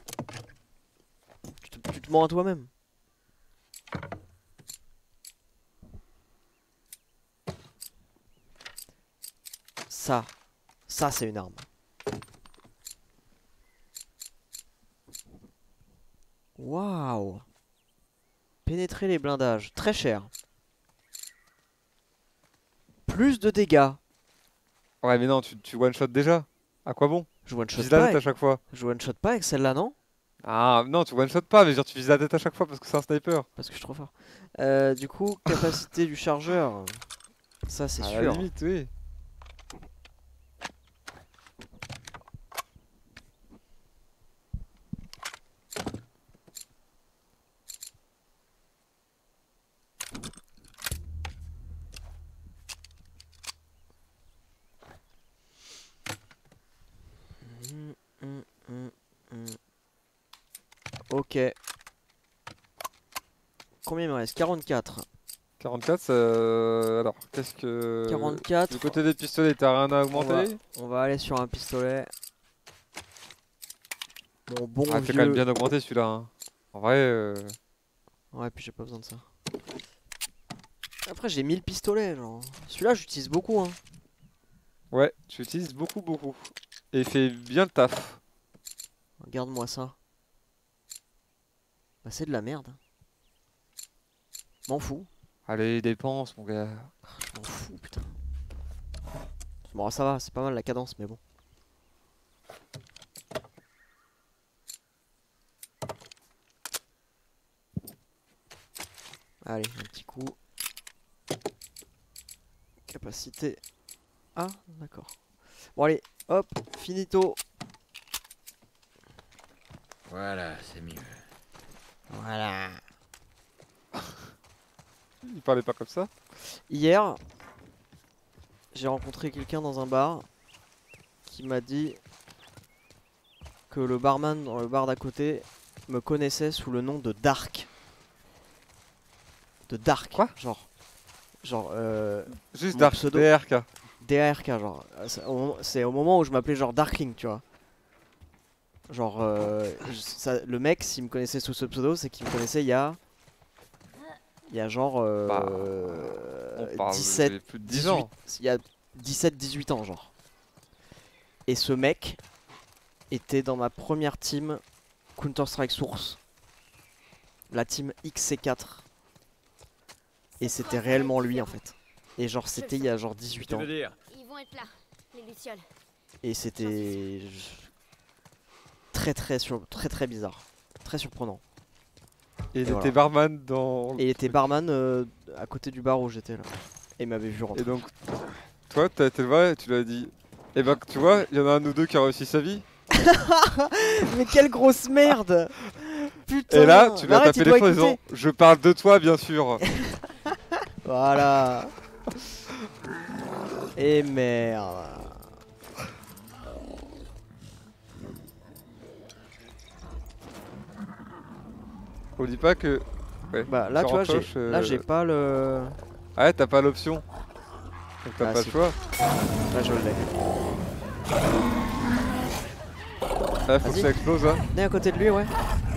Tu te, tu te mens à toi-même. Ça. Ça, c'est une arme. Waouh. Pénétrer les blindages. Très cher. Plus de dégâts. Ouais, mais non, tu, tu one-shot déjà. À quoi bon? Je one shot Tu vises la pas. tête à Avec... chaque fois. Je one shot pas avec celle-là, non? Ah, non, tu one-shot pas, mais genre tu vises la tête à chaque fois parce que c'est un sniper. Parce que je suis trop fort. Euh, du coup, capacité du chargeur. Ça, c'est À sûr. la limite, oui. Hum, hum, hum, hum. Ok. Combien il me reste? quarante-quatre. quarante-quatre, ça... alors, qu'est-ce que... quarante-quatre. Du côté des pistolets, t'as rien à On va, augmenter? on va aller sur un pistolet. Mon bon Ah, t'es vieux... quand même bien augmenté celui-là. Hein. En vrai, euh... Ouais, puis j'ai pas besoin de ça. Après j'ai mille pistolets genre. Celui-là j'utilise beaucoup hein. Ouais, tu utilises beaucoup beaucoup. Et il fait bien le taf. Regarde-moi ça. Bah c'est de la merde. M'en fous. Allez, dépense mon gars. Je m'en fous putain. Bon ça va, c'est pas mal la cadence mais bon. Allez, un petit coup. Capacité. Ah, d'accord. Bon allez, hop, finito. Voilà, c'est mieux. Voilà. Il parlait pas comme ça. Hier, j'ai rencontré quelqu'un dans un bar qui m'a dit que le barman dans le bar d'à côté me connaissait sous le nom de Dark. De Dark. Quoi? Genre. Genre euh, Juste mon Dark, pseudo. D R K. D A R K genre. C'est au, moment- c'est au moment où je m'appelais genre Darkling, tu vois. Genre euh, je- ça, le mec s'il me connaissait sous ce pseudo, c'est qu'il me connaissait il y a il y a genre euh, Bah, On parle dix-sept de plus de dix ans. il y a dix-sept dix-huit ans genre. Et ce mec était dans ma première team Counter-Strike Source. La team X C quatre. Et c'était réellement lui en fait. Et genre c'était il y a genre dix-huit ans. dire? Ils vont être là, les lucioles. Et c'était très très sur... très très bizarre. Très surprenant. Et il Et était voilà. barman dans. Et il était barman euh, à côté du bar où j'étais là. Et il m'avait vu rentrer. Et donc, toi, t'as été le voir et tu lui as dit. Eh ben, tu vois, il y en a un ou deux qui a réussi sa vie. Mais quelle grosse merde! Putain! Et là, tu lui as Arrête, tapé il les doit fois en écouter. disant je parle de toi, bien sûr. Voilà! Et merde! On dit pas que. Ouais, Bah là, sur tu vois, j'ai Entoche, euh, là, j'ai pas le. Ah ouais, t'as pas l'option. Donc t'as Ah, pas si. le choix. Là, je l'ai. Là, faut que Vas-y. ça explose, hein. Né à côté de lui, ouais.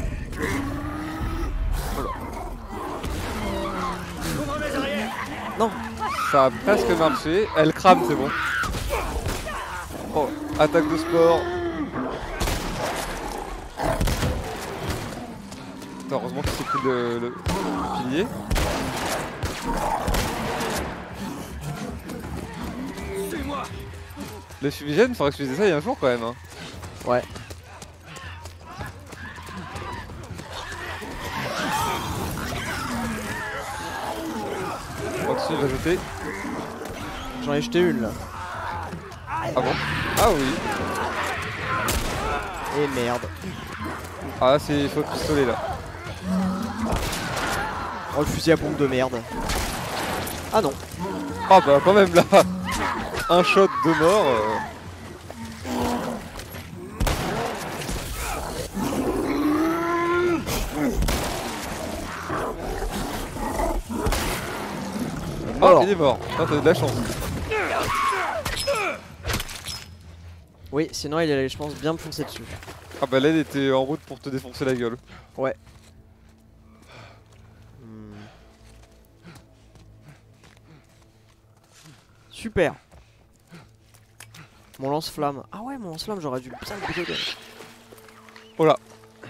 Non! Ça a presque marché. Elle crame, c'est bon. Oh, attaque de sport. Attends, heureusement qu'il s'est pris le, le pilier. Les fumigènes, faudrait que je fasse ça il y a un jour quand même. Hein. Ouais. Au-dessus, il va jeter. J'en ai jeté une là. Ah bon? Ah oui. Et merde. Ah là, c'est faut pistolet là. Oh, le fusil à pompe de merde. Ah non. Ah bah quand même là. Un shot de mort. euh. Oh, Alors. il est mort. Putain, t'as de la chance. Oui, sinon il allait, je pense, bien me foncer dessus. Ah bah là, il était en route pour te défoncer la gueule. Ouais. Hmm. Super. Mon lance-flamme. Ah ouais, mon lance-flamme, j'aurais dû bien le buter. Oh là.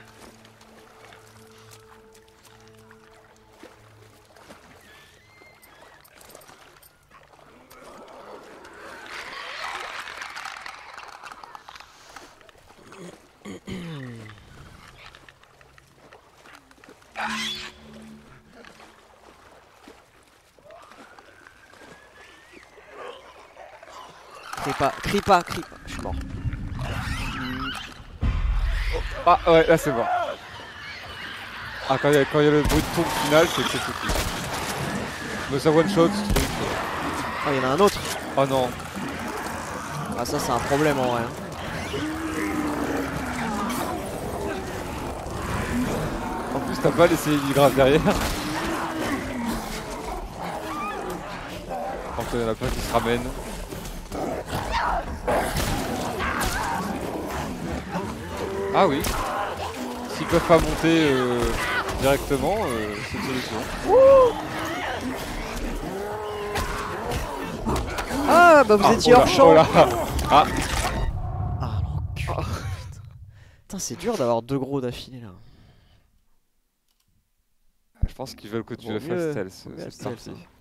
Crie pas, crie pas, crie pas. Je suis mort. Ah ouais, là c'est bon. Ah, quand il y, a- quand il y a le bruit de tombe final, c'est que c'est foutu. Mais ça one shot ce truc. Ah, il y en a un autre. Oh non. Ah, ça, c'est un problème en vrai. hein. En plus, t'as pas laissé une grave derrière. Enfin, il y en a plein qui se ramènent. Ah oui. S'ils peuvent pas monter euh, directement, euh, c'est une solution. Ah bah vous Ah, étiez oh là, hors champ. oh là. Ah, Ah l'enculé. Putain, Putain, c'est dur d'avoir deux gros d'affilée là. je pense qu'ils veulent que tu Vaut le mieux- fasses stealth, vaut mieux le cette stealth, partie. hein.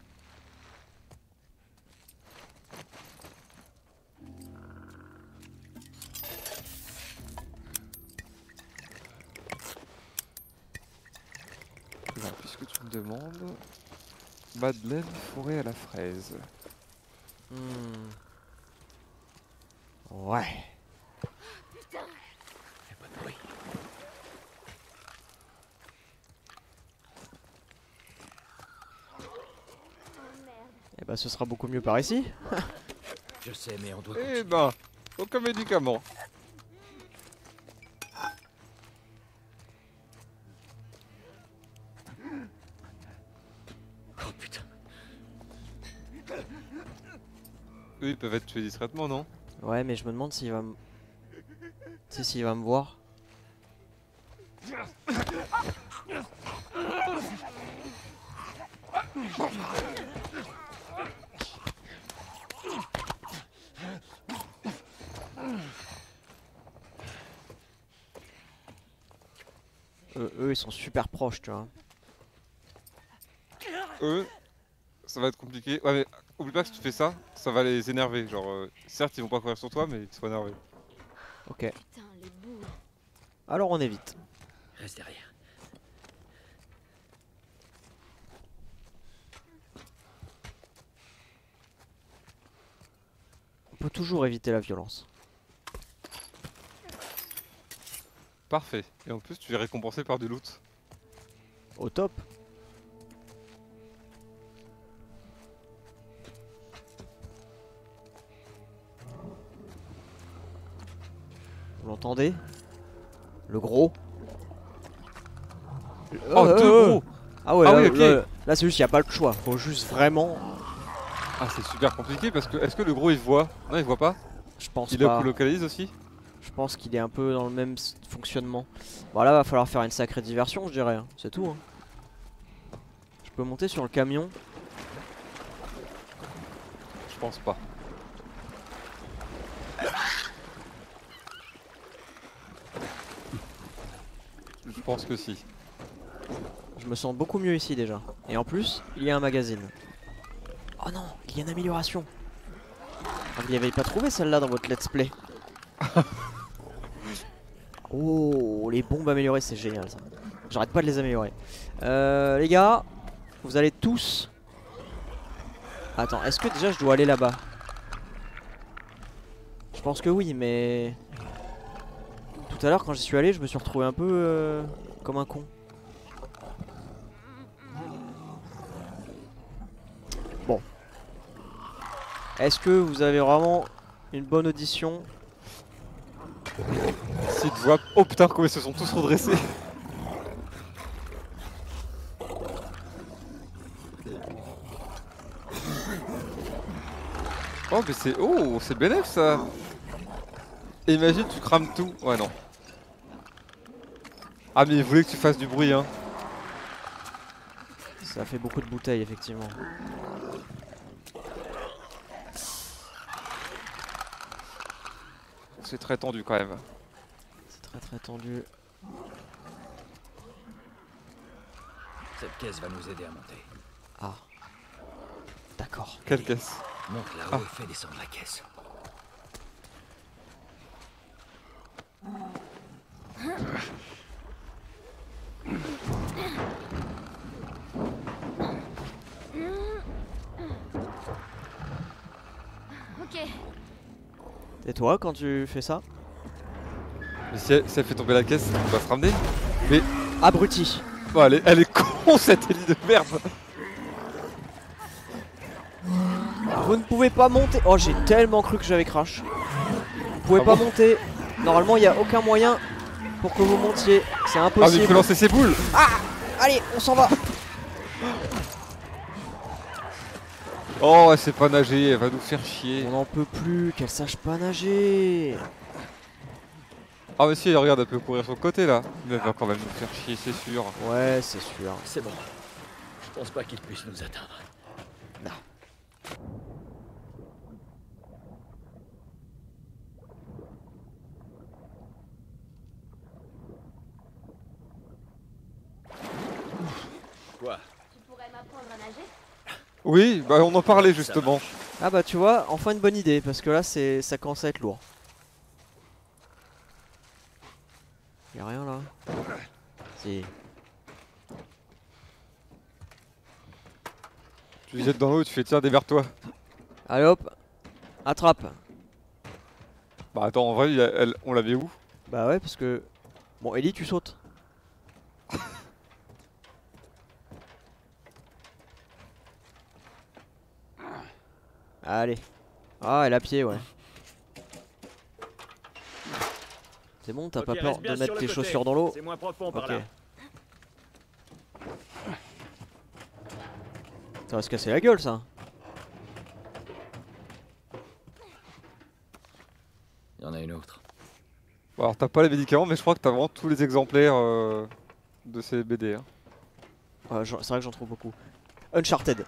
Alors, puisque tu me demandes... Madeleine, forêt à la fraise. Hmm. Ouais. Putain. Fais pas de bruit. Et bah ce sera beaucoup mieux par ici. Je sais, mais on doit Eh continuer. ben, aucun médicament. Oh putain. Eux, ils peuvent être tués discrètement, non? Ouais mais je me demande s'il va me... Tu sais s'il va me voir. Euh, eux ils sont super proches tu vois. Eux, ça va être compliqué. Ouais, mais oublie pas que si tu fais ça, ça va les énerver. Genre, euh, certes, ils vont pas courir sur toi, mais ils seront énervés. Ok. Putain, les boules. Alors on évite. Reste derrière. On peut toujours éviter la violence. Parfait. Et en plus, tu es récompensé par du loot. Au top. Vous l'entendez? Le gros. Oh, Euh, deux euh, gros! Ah ouais, Ah là, oui, ok. là, là, c'est juste qu'il n'y a pas le choix. Faut juste vraiment. Ah, c'est super compliqué parce que est-ce que le gros il voit? Non, il voit pas. Je pense Il pas. localise aussi. Je pense qu'il est un peu dans le même s- fonctionnement. Bon là va falloir faire une sacrée diversion je dirais, hein. C'est tout hein. Je peux monter sur le camion. Je pense pas. Je pense que si. Je me sens beaucoup mieux ici déjà. Et en plus, il y a un magazine. Oh non, il y a une amélioration. Ah, vous n'y avez pas trouvé celle-là dans votre let's play? Oh, les bombes améliorées, c'est génial ça. J'arrête pas de les améliorer. Euh, les gars, vous allez tous... Attends, est-ce que déjà je dois aller là-bas? Je pense que oui, mais... Tout à l'heure quand j'y suis allé, je me suis retrouvé un peu euh, comme un con. Bon. Est-ce que vous avez vraiment une bonne audition? S'ils te voient. Oh putain, comment ils se sont tous redressés. Oh mais c'est... Oh, c'est bénéf ça. Et imagine tu crames tout. Ouais non. Ah mais ils voulaient que tu fasses du bruit hein. Ça fait beaucoup de bouteilles effectivement. C'est très tendu quand même. C'est très très tendu. Cette caisse va nous aider à monter. Ah. D'accord. Quelle caisse? Monte là-haut Ah. et fais descendre la caisse. Ok. Et toi quand tu fais ça? Mais si elle, si elle fait tomber la caisse, on va se ramener. Mais... Abruti. Bon, elle est, elle est con cette Ellie de merde. Vous ne pouvez pas monter. Oh j'ai tellement cru que j'avais crash. Vous pouvez Ah pas bon monter. Normalement il n'y a aucun moyen pour que vous montiez. C'est Ah mais impossible. il faut lancer ses boules. Allez, on s'en va. Oh elle sait pas nager, elle va nous faire chier. On n'en peut plus, qu'elle sache pas nager. Ah mais si, regarde, elle peut courir sur le côté là. Mais elle va quand même nous faire chier, c'est sûr. Ouais, c'est sûr. C'est bon. Je pense pas qu'il puisse nous atteindre. Quoi? Tu pourrais m'apprendre à nager? Oui, bah on en parlait justement. Ah bah tu vois, enfin une bonne idée, parce que là c'est ça commence à être lourd. Y'a rien là? Si. Tu les jettes dans l'eau et tu fais tiens déverse-toi. Allez hop, attrape. Bah attends, en vrai, il y a- elle- on l'avait où? Bah ouais, parce que... Bon, Ellie, tu sautes. Allez. Ah, elle a pied, ouais. C'est bon, t'as Ok, pas peur reste de bien mettre sur le tes côté. chaussures dans l'eau? C'est moins profond par Ok. là. Ça va se casser la gueule, ça. Il y en a une autre. Bon, alors t'as pas les médicaments, mais je crois que t'as vraiment tous les exemplaires euh, de ces B D. Hein. Ouais, j'en- c'est vrai que j'en trouve beaucoup. Uncharted.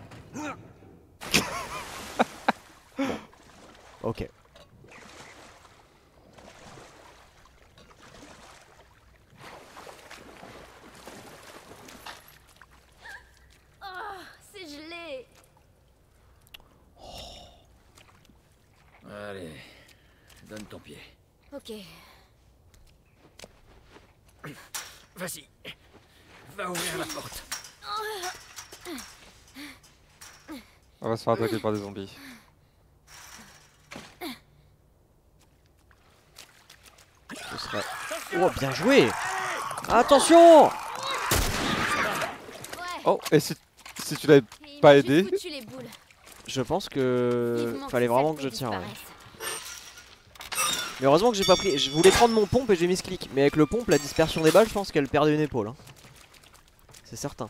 Bon. Ok. Oh, c'est gelé. Allez, donne ton pied. Ok. Vas-y. Va ouvrir la porte. On va se faire attaquer par des zombies. Ce serait... Oh, bien joué. Attention. Ouais. Oh, et si, si tu l'avais Et il pas m'a juste aidé? foutu les boules. Je pense que... Vivement Fallait ces vraiment que je saletés tiens, ouais. disparaissent. Mais heureusement que j'ai pas pris... Je voulais prendre mon pompe et j'ai mis ce clic. Mais avec le pompe, la dispersion des balles, je pense qu'elle perdait une épaule. Hein. C'est certain.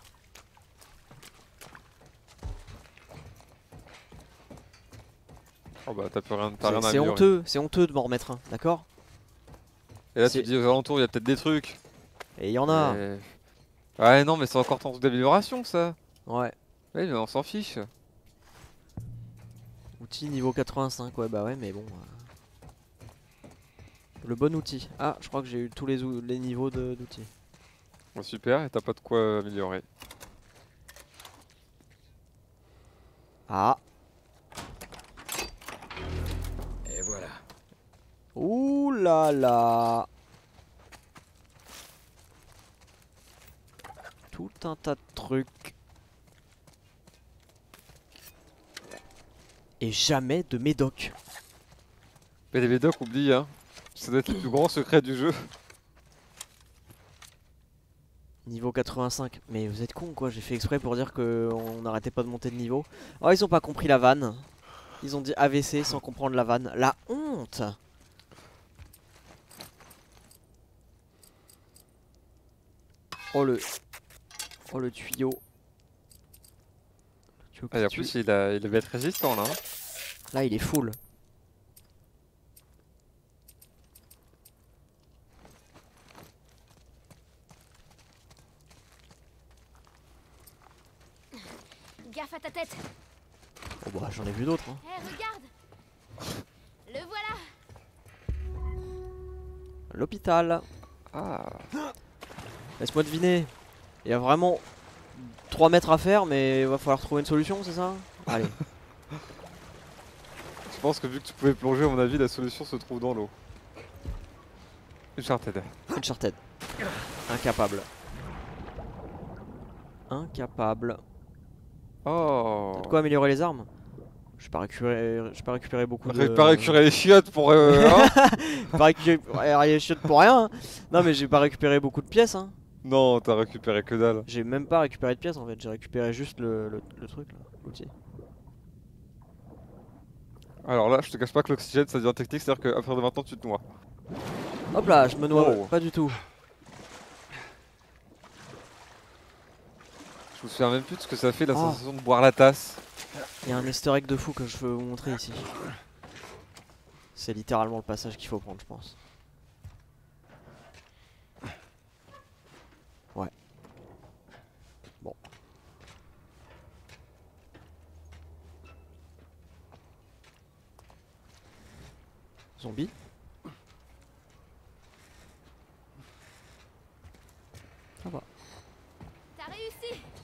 Oh bah t'as plus rien, t'as C'est rien à c'est améliorer. honteux, c'est honteux de m'en remettre un, d'accord? Et là C'est- tu te dis aux alentours, il y a peut-être des trucs. Et il y en a. Mais- Ouais non mais c'est encore ton truc d'amélioration ça. Ouais. Ouais mais on s'en fiche. Outil niveau quatre-vingt-cinq, ouais bah ouais mais bon. euh, Le bon outil. Ah, je crois que j'ai eu tous les, ou- les niveaux de- d'outils. Bon, super, et t'as pas de quoi améliorer. Ah. Et voilà. Ouh là là. Tout un tas de trucs. Et jamais de médoc. Mais les médocs, oublie hein. Ça doit être le plus grand secret du jeu. Niveau quatre-vingt-cinq. Mais vous êtes cons quoi, j'ai fait exprès pour dire qu'on n'arrêtait pas de monter de niveau. Oh, ils ont pas compris la vanne. Ils ont dit A V C sans comprendre la vanne. La honte. Oh le... Oh le tuyau. Le tuyau qui Ah, et en tue. plus il, a, il devait être résistant là. Hein. Là il est full. Gaffe à ta tête. Oh bah j'en ai vu d'autres. Hein. Hé, regarde. Le voilà. L'hôpital. Ah. Laisse-moi deviner. Il y a vraiment trois mètres à faire mais il va falloir trouver une solution, c'est ça? Allez. Je pense que vu que tu pouvais plonger, à mon avis, la solution se trouve dans l'eau. Uncharted. Uncharted. Incapable. Incapable. Oh. T'as de quoi améliorer les armes? Je pas récupérer, j'ai pas récupéré beaucoup de... J'ai pas récupéré les chiottes pour... Euh, hein. J'ai pas récupéré les chiottes pour rien. Hein. Non mais j'ai pas récupéré beaucoup de pièces. Hein. Non, t'as récupéré que dalle. J'ai même pas récupéré de pièces en fait. J'ai récupéré juste le, le, le truc là, l'outil. Alors là, je te cache pas que l'oxygène ça devient technique, c'est-à-dire qu'à partir de maintenant tu te noies. Hop là, je me noie. Oh. Pas du tout. Je me souviens même plus de ce que ça fait la Oh. sensation de boire la tasse. Il y a un easter egg de fou que je veux vous montrer ici. C'est littéralement le passage qu'il faut prendre, je pense. Ouais. Bon. Zombie. Ça va. T'as réussi.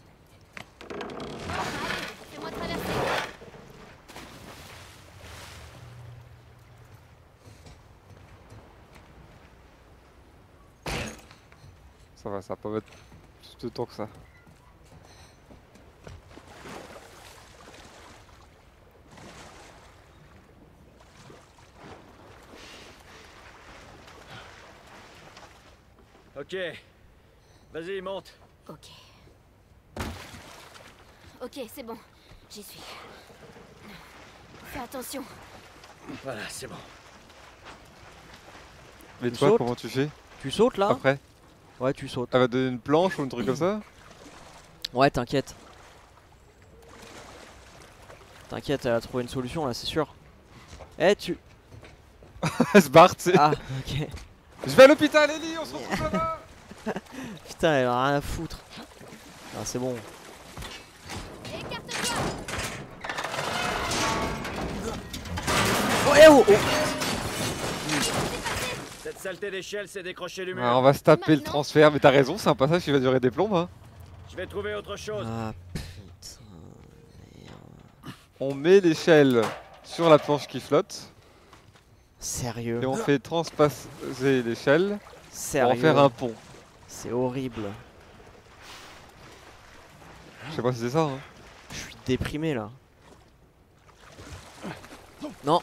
ça va, ça va pas mettre plus de temps que ça. Ok. Vas-y, monte. Ok. Ok, c'est bon. J'y suis. Fais attention. Voilà, c'est bon. Mais Tu toi, sautes comment tu fais Tu sautes là? après? Ouais, tu sautes. Elle va te donner une planche ou un truc comme ça? Ouais, t'inquiète. T'inquiète, elle a trouvé une solution là, c'est sûr. Eh, tu. Elle se barre, tu sais. Ah, ok. Je vais à l'hôpital, Ellie, on se retrouve là-bas. Putain, elle a rien à foutre. Ah, c'est bon. Écarte-toi. Oh, eh oh, oh. Cette saleté d'échelle s'est décrochée du mur. Ouais, on va se taper le Maintenant. transfert, mais t'as raison, c'est un passage qui va durer des plombes. Hein. Je vais trouver autre chose. Ah, putain. On met l'échelle sur la planche qui flotte Sérieux. et on fait transpasser l'échelle pour Sérieux. en faire un pont. C'est horrible. Je sais pas si c'est ça. Hein. Je suis déprimé là. Non.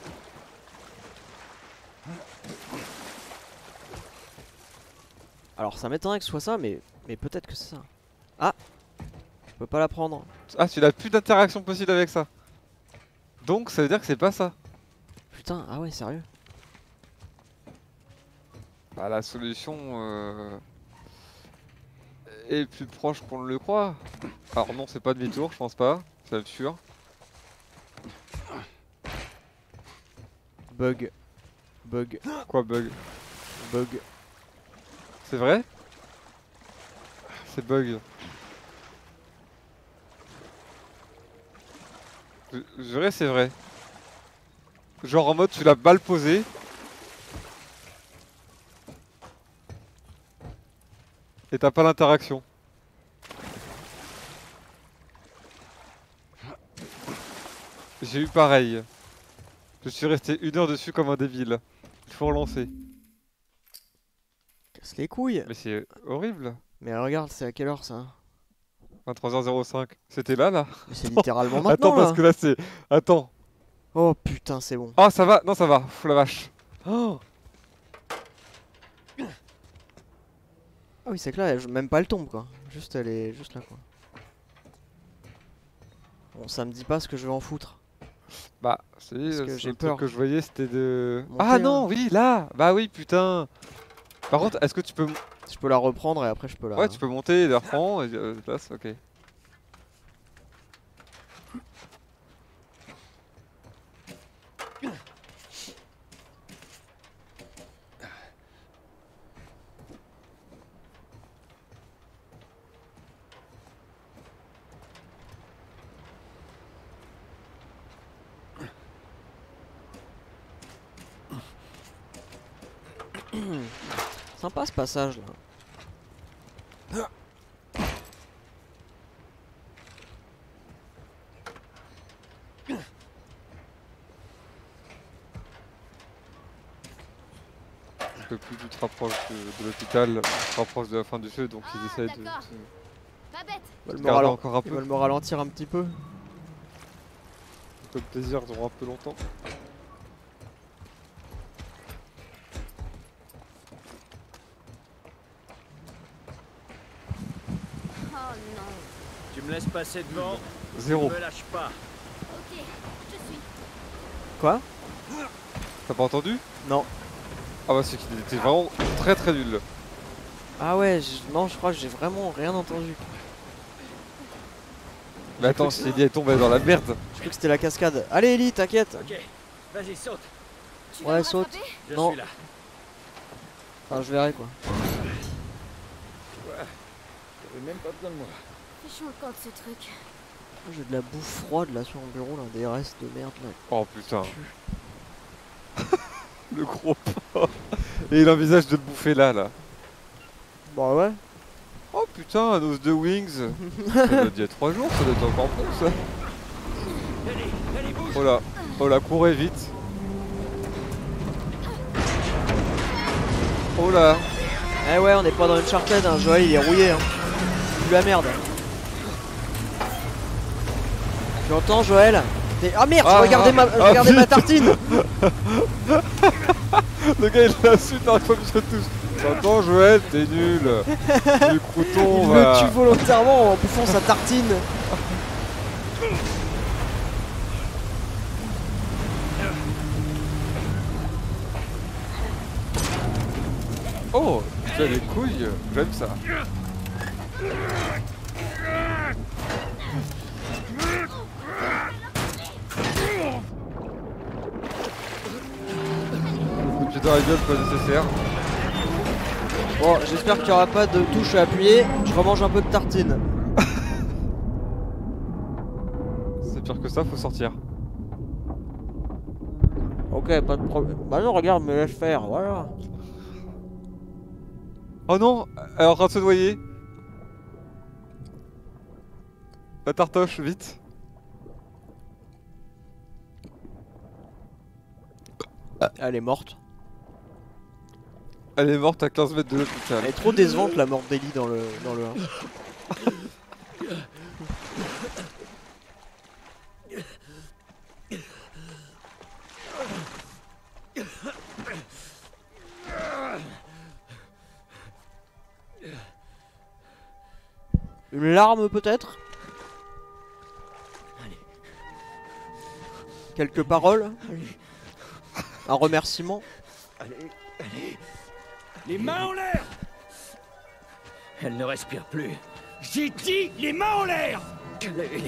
Alors ça m'étonnerait que ce soit ça, mais, mais peut-être que c'est ça. Ah, je peux pas la prendre. Ah, tu n'as plus d'interaction possible avec ça. Donc ça veut dire que c'est pas ça. Putain, ah ouais, sérieux. Bah la solution euh, est plus proche qu'on ne le croit. Alors non, c'est pas demi-tour, je pense pas. Ça va être sûr. Bug. Bug. Quoi bug? Bug. C'est vrai? C'est bug. Je je dirais c'est vrai. Genre en mode tu l'as mal posé. Et t'as pas l'interaction. J'ai eu pareil. Je suis resté une heure dessus comme un débile. Il faut relancer. Casse les couilles. Mais c'est horrible. Mais regarde, c'est à quelle heure ça? vingt-trois heures zéro cinq. C'était là là? Mais c'est littéralement maintenant Attends parce là. que là c'est... Attends. Oh putain, c'est bon. Ah ça va? Non ça va. Pff, la vache. Oh. Ah oui, c'est que là, elle- même pas elle tombe quoi. Juste elle est juste là quoi. Bon, ça me dit pas ce que je vais en foutre. Bah, c'est Parce que le j'ai truc peur. que je voyais c'était de... Monter, Ah non, hein. oui, là. Bah oui, putain. Par contre, est-ce que tu peux... Je peux la reprendre et après je peux la. Ouais, tu peux monter et la reprendre et euh, place, ok. Sympa ce passage là. Parce que plus tu te rapproches de, de l'hôpital, tu te rapproches de la fin du jeu, donc ils Ah, essayent de d'accord. te Pas bête. Ils veulent me, garder ralen- encore un ils peu. veulent me ralentir un petit peu. Comme plaisir durant un peu longtemps. Oh non. Tu me laisses passer devant. Zéro. Ne me lâche pas. Ok, je suis. Quoi? T'as pas entendu? Non. Ah bah c'est qu'il était vraiment très très nul. Ah ouais, je- non, je crois que j'ai vraiment rien entendu. Mais attends, si Ellie est tombée dans la merde. Je crois que c'était la cascade. Allez Ellie, t'inquiète. Ok, vas-y, saute. Tu Ouais, vas me saute. rattraper? Je Non. suis là. Enfin, je verrai quoi. T'avais même pas besoin de moi. C'est chaud le camp de ce truc. J'ai de la bouffe froide là sur mon bureau, là, des restes de merde là. Oh putain. Le gros porc. Et il envisage de le bouffer là, là. Bah ouais. Oh putain, un os de wings. Ça doit être il y a trois jours, ça doit être encore bon ça. Ellie, Ellie, bouge. Oh là, oh là, courez vite. Oh là. Eh ouais, on n'est pas dans une charpette, hein. Joël il est rouillé. Hein. Plus la merde. Tu entends Joël? Ah merde, Ah, je regardais, ma... ah, je regardais ah, ma tartine. Le gars il l'insulte dans la fois que tous. T'entends Joël, t'es nul. Du crouton, Il va. le tue volontairement en bouffant sa tartine. Oh, tu as des couilles, j'aime ça. Coup de pied dans la gueule, pas nécessaire. Bon, j'espère qu'il n'y aura pas de touche à appuyer. Je remange un peu de tartine. C'est pire que ça, faut sortir. Ok, pas de problème. Bah non, regarde, me laisse faire, voilà. Oh non, elle est en train de se noyer. La tartoche, vite. Elle est morte. Elle est morte à quinze mètres de l'hôpital. Elle est trop décevante la mort d'Ellie dans le, dans le un. Une larme peut-être? Quelques paroles? Un remerciement? Allez, allez. Les mains en l'air! Elle ne respire plus. J'ai dit les mains en l'air! Allez.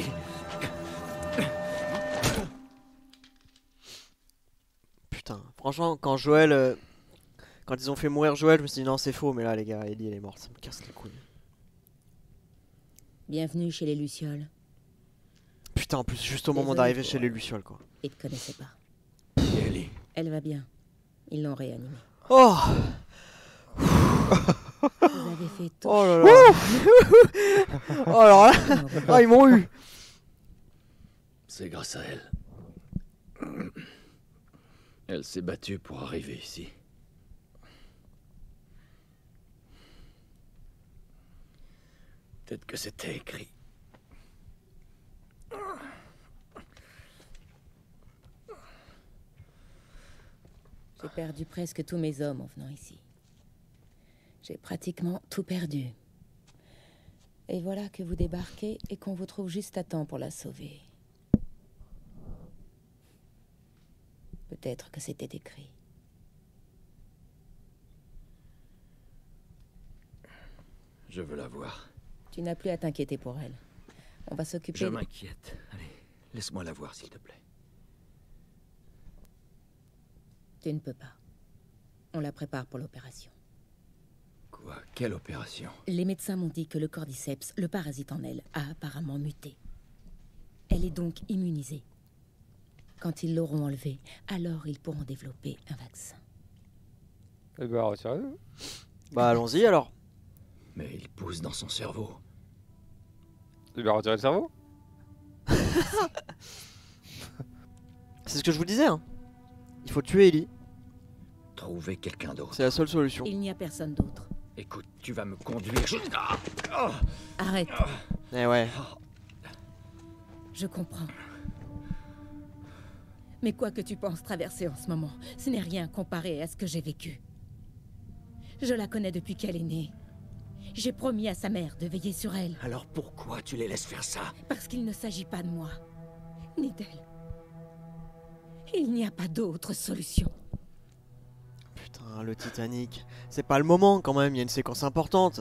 Putain, franchement, quand Joël... euh, Quand ils ont fait mourir Joël, je me suis dit non, c'est faux, mais là, les gars, Ellie, elle est morte, ça me casse les couilles. Bienvenue chez les Lucioles. Putain, en plus, juste au moment Désolé d'arriver pour chez les elle. Lucioles, quoi. Ils te connaissaient pas. Ellie. Elle va bien. Ils l'ont réanimée. Oh Vous avez fait tout. Oh là là Oh alors là Oh, ils m'ont eu. C'est grâce à elle. Elle s'est battue pour arriver ici. Peut-être que c'était écrit. J'ai perdu presque tous mes hommes en venant ici. J'ai pratiquement tout perdu. Et voilà que vous débarquez et qu'on vous trouve juste à temps pour la sauver. Peut-être que c'était écrit. Je veux la voir. Tu n'as plus à t'inquiéter pour elle. On va s'occuper... Je de- m'inquiète. Allez, laisse-moi la voir, s'il te plaît. Tu ne peux pas. On la prépare pour l'opération. Quoi? Quelle opération? Les médecins m'ont dit que le cordyceps, le parasite en elle, a apparemment muté. Elle est donc immunisée. Quand ils l'auront enlevée, alors ils pourront développer un vaccin. Eh ben, retirez-le. Bah allons-y alors. Mais il pousse dans son cerveau. Eh ben, retirez le cerveau. C'est ce que je vous disais, hein. Il faut tuer Ellie. Trouver quelqu'un d'autre. C'est la seule solution. Il n'y a personne d'autre. Écoute, tu vas me conduire jusqu'à... Ah Oh Arrête, Eh ouais. je comprends. Mais quoi que tu penses traverser en ce moment, ce n'est rien comparé à ce que j'ai vécu. Je la connais depuis qu'elle est née. J'ai promis à sa mère de veiller sur elle, Alors pourquoi tu les laisses faire ça? parce qu'il ne s'agit pas de moi, ni d'elle. Il n'y a pas d'autre solution. Putain, le Titanic. C'est pas le moment quand même, il y a une séquence importante.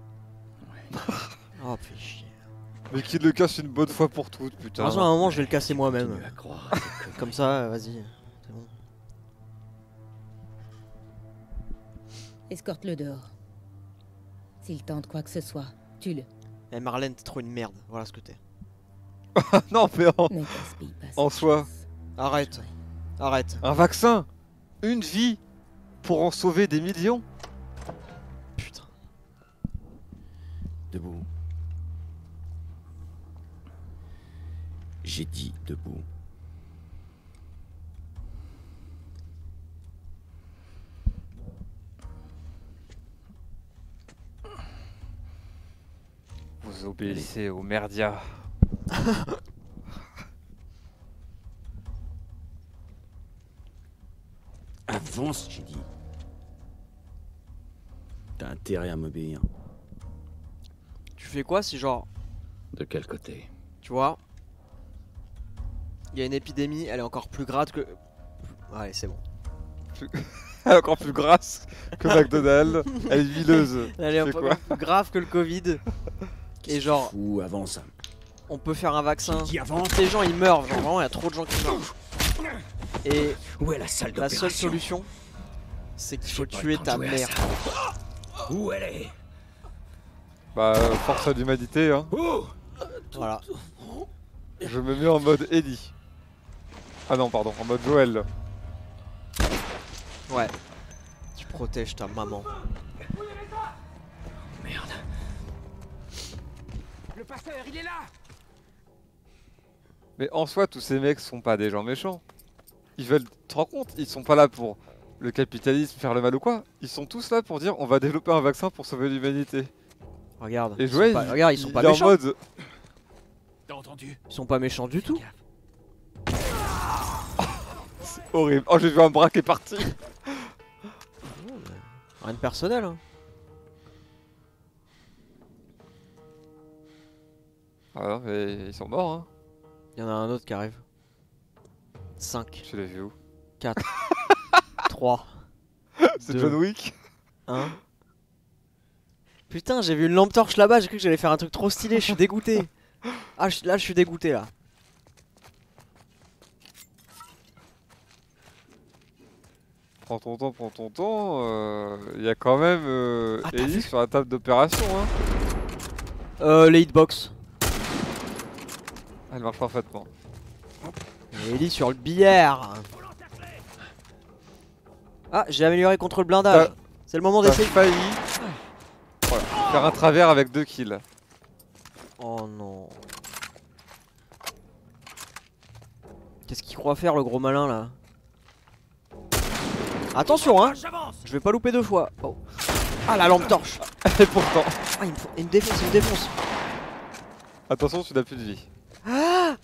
Oh, fais chier. Mais qu'il le casse une bonne fois pour toutes, putain. Franchement, à un moment, je vais le casser moi-même. Continue à croire. Comme ça, vas-y. C'est bon. Escorte-le dehors. S'il tente quoi que ce soit, tue-le. Eh Marlène, t'es trop une merde. Voilà ce que t'es. Non, mais en, Ne gaspille pas en cette soi. chance. Arrête. Arrête. Un vaccin. Une vie. Pour en sauver des millions. Putain. Debout. J'ai dit debout. Obéissez au merdia. Avance, j'ai dit. T'as intérêt à m'obéir. Tu fais quoi si genre, De quel côté? tu vois, il y a une épidémie, elle est encore plus grave que... Allez, c'est bon. Elle est encore plus grasse que McDonald's. Elle est huileuse. Elle est Tu fais encore plus grave que le Covid. Et genre, Ou avance. on peut faire un vaccin. J'ai dit avance. Ces gens ils meurent, genre vraiment il y a trop de gens qui meurent. Et Où est la salle la d'opération? seule solution, c'est qu'il faut J'ai pas tuer le temps de ta jouer à mère. ça. Où elle est? Bah, euh, force à l'humanité, hein. Où? Voilà. Je me mets en mode Ellie. Ah non, pardon, en mode Joël. Ouais. Tu protèges ta maman. Merde. Le passeur, il est là! Mais en soi, tous ces mecs sont pas des gens méchants. Ils veulent, tu te rends compte, ils sont pas là pour le capitalisme, faire le mal ou quoi. Ils sont tous là pour dire on va développer un vaccin pour sauver l'humanité. Regarde. Et ils sont Joël, pas- il- regarde, ils sont il pas est en méchants. mode. T'as entendu? Ils sont pas méchants du tout. C'est horrible. Oh, j'ai vu un bras qui est parti. Rien de personnel. Hein. Ah non, mais ils sont morts, hein. Il y en a un autre qui arrive. cinq, Tu l'as vu où? quatre, trois, C'est Deux. John Wick. un. Putain, j'ai vu une lampe torche là-bas, j'ai cru que j'allais faire un truc trop stylé, je suis dégoûté. Ah, je- là je suis dégoûté là. Prends ton temps, prends ton temps. Il y a quand même euh, Ah, t'as Ellie vu sur la table d'opération, hein. Euh, les hitbox. Elle marche parfaitement. Et Ellie sur le billard. Ah, j'ai amélioré contre le blindage. Ah. C'est le moment T'as d'essayer. failli voilà, faire un travers avec deux kills. Oh non. Qu'est-ce qu'il croit faire le gros malin là? Attention hein, je vais pas louper deux fois. Oh. Ah la lampe torche. Et pourtant, Ah il me, faut... il me défonce, il me défonce. attention, tu n'as plus de vie. Ah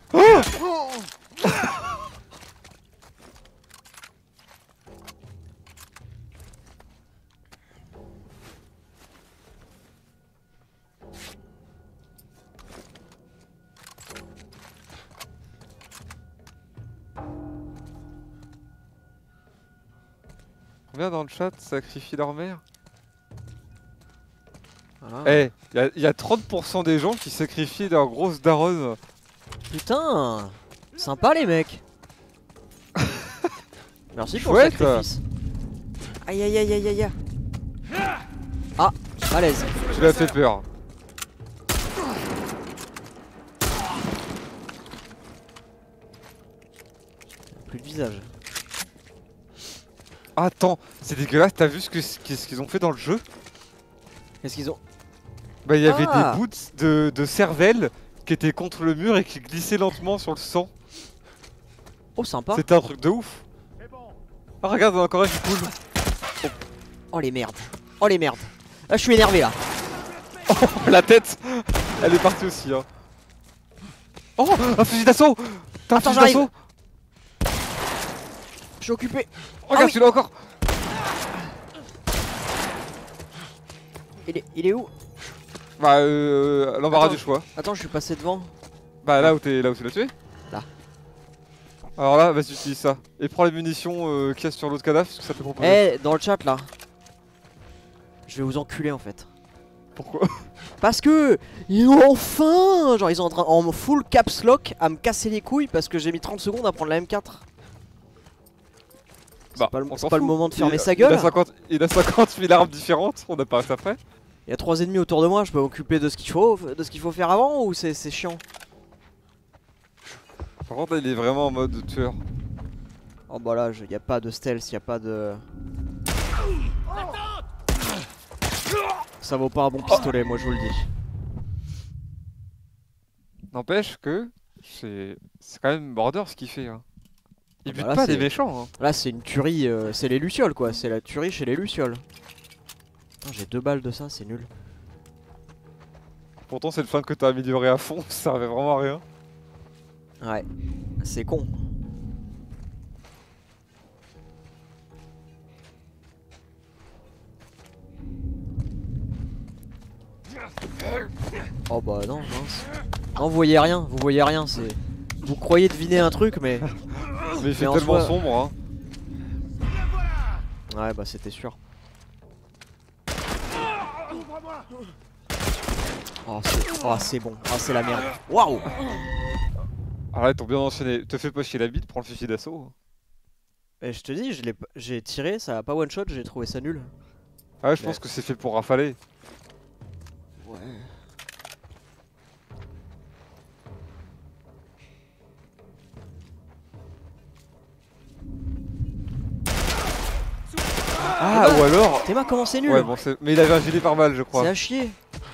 Combien dans le chat sacrifient leur mère? Ah. Eh, il y, y a trente pour cent des gens qui sacrifient leur grosse daronne. Putain, sympa les mecs. Merci pour Chouette. le sacrifice. Aïe aïe aïe aïe aïe aïe. Ah, malaise. Tu l'as fait peur. Plus de visage. Attends, c'est dégueulasse, t'as vu ce que- ce qu'ils ont fait dans le jeu? Qu'est-ce qu'ils ont? Bah il y avait Ah. des bouts de, de cervelle qui étaient contre le mur et qui glissaient lentement sur le sang. Oh sympa. C'était un truc de ouf. Ah regarde, il y en a encore un qui coule. Oh les merdes. Oh les merdes. Là je suis énervé là. Oh la tête, elle est partie aussi hein. Oh, un fusil d'assaut. T'as un Attends, fusil j'arrive. d'assaut. Je suis occupé. Regarde, oui. tu l'as encore. Il est, il est où? Bah euh, l'embarras Attends. du choix. Attends, je suis passé devant. Bah là où t'es là où tu l'as tué. Là. Alors là, vas-y utilise ça. Et prends les munitions euh, qu'il y a sur l'autre cadavre parce que ça peut proposer. Eh, dans le chat là. Je vais vous enculer en fait. Pourquoi? Parce que ils ont enfin, genre ils sont en train en full caps lock à me casser les couilles parce que j'ai mis trente secondes à prendre la M quatre. Bah, pas le- on c'est s'en pas le fout. moment de fermer Il- sa gueule. Il a cinquante, il a cinquante mille armes différentes, on n'a pas ça après. Il y a trois ennemis autour de moi, je peux m'occuper de ce qu'il faut, de ce qu'il faut faire avant ou c'est c'est chiant? Par contre, là, il est vraiment en mode tueur. Oh bah là, il y a pas de stealth, il y a pas de. Ça vaut pas un bon pistolet, moi je vous le dis. N'empêche que c'est c'est quand même border ce qu'il fait. Hein. Il Ah bute bah là, pas c'est- les méchants. Hein. Là c'est une tuerie, euh, c'est les lucioles quoi, c'est la tuerie chez les lucioles. Putain, j'ai deux balles de ça, c'est nul. Pourtant c'est le flingue que t'as amélioré à fond, ça servait vraiment à rien. Ouais, c'est con. Oh bah non, mince. Non, vous voyez rien, vous voyez rien, c'est... Vous croyez deviner un truc, mais... Mais il fait en tellement soi- sombre, hein. Ouais, bah c'était sûr. Oh, c'est oh, c'est bon, oh, c'est la merde. Waouh. Arrête, t'ont bien enchaîné. Te fais pas chier la bite, prends le fusil d'assaut. Et je te dis, je l'ai p- j'ai tiré, ça a pas one shot, j'ai trouvé ça nul. Ah ouais, je Mais- pense que c'est fait pour rafaler. Ouais. Ah, ou alors... Théma, comment c'est nul? Ouais, bon, c'est... Mais il avait un gilet pare-balles, je C'est crois. à chier.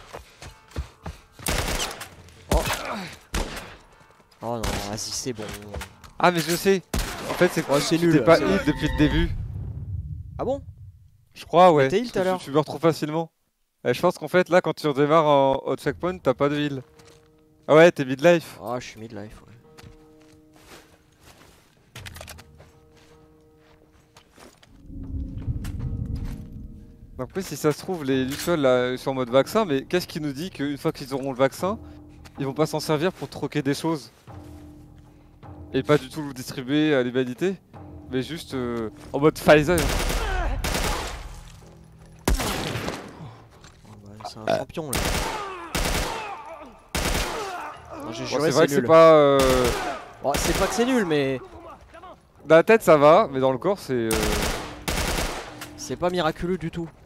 Oh, oh non, vas-y, c'est bon. Ah, mais je sais. En fait, c'est Oh, c'est tu nul, t'es pas c'est- hit depuis le début. Ah bon? Je crois, ouais. t'es heal Parce tout à que l'heure. Tu, tu meurs trop facilement. Et je pense qu'en fait, là, quand tu redémarres en hot checkpoint, t'as pas de heal. Ah ouais, t'es midlife. Ah, je suis midlife, ouais. Donc oui, si ça se trouve, les Lucioles là ils sont en mode vaccin, mais qu'est-ce qui nous dit qu'une fois qu'ils auront le vaccin, ils vont pas s'en servir pour troquer des choses? Et pas du tout le distribuer à l'humanité, mais juste euh, en mode Pfizer. Oh, bah, c'est un champion là. Non, j'ai Bon, juré, c'est vrai que c'est c'est nul. pas... euh, Bon, c'est pas que c'est nul, mais Dans la tête ça va, mais dans le corps c'est... euh, c'est pas miraculeux du tout.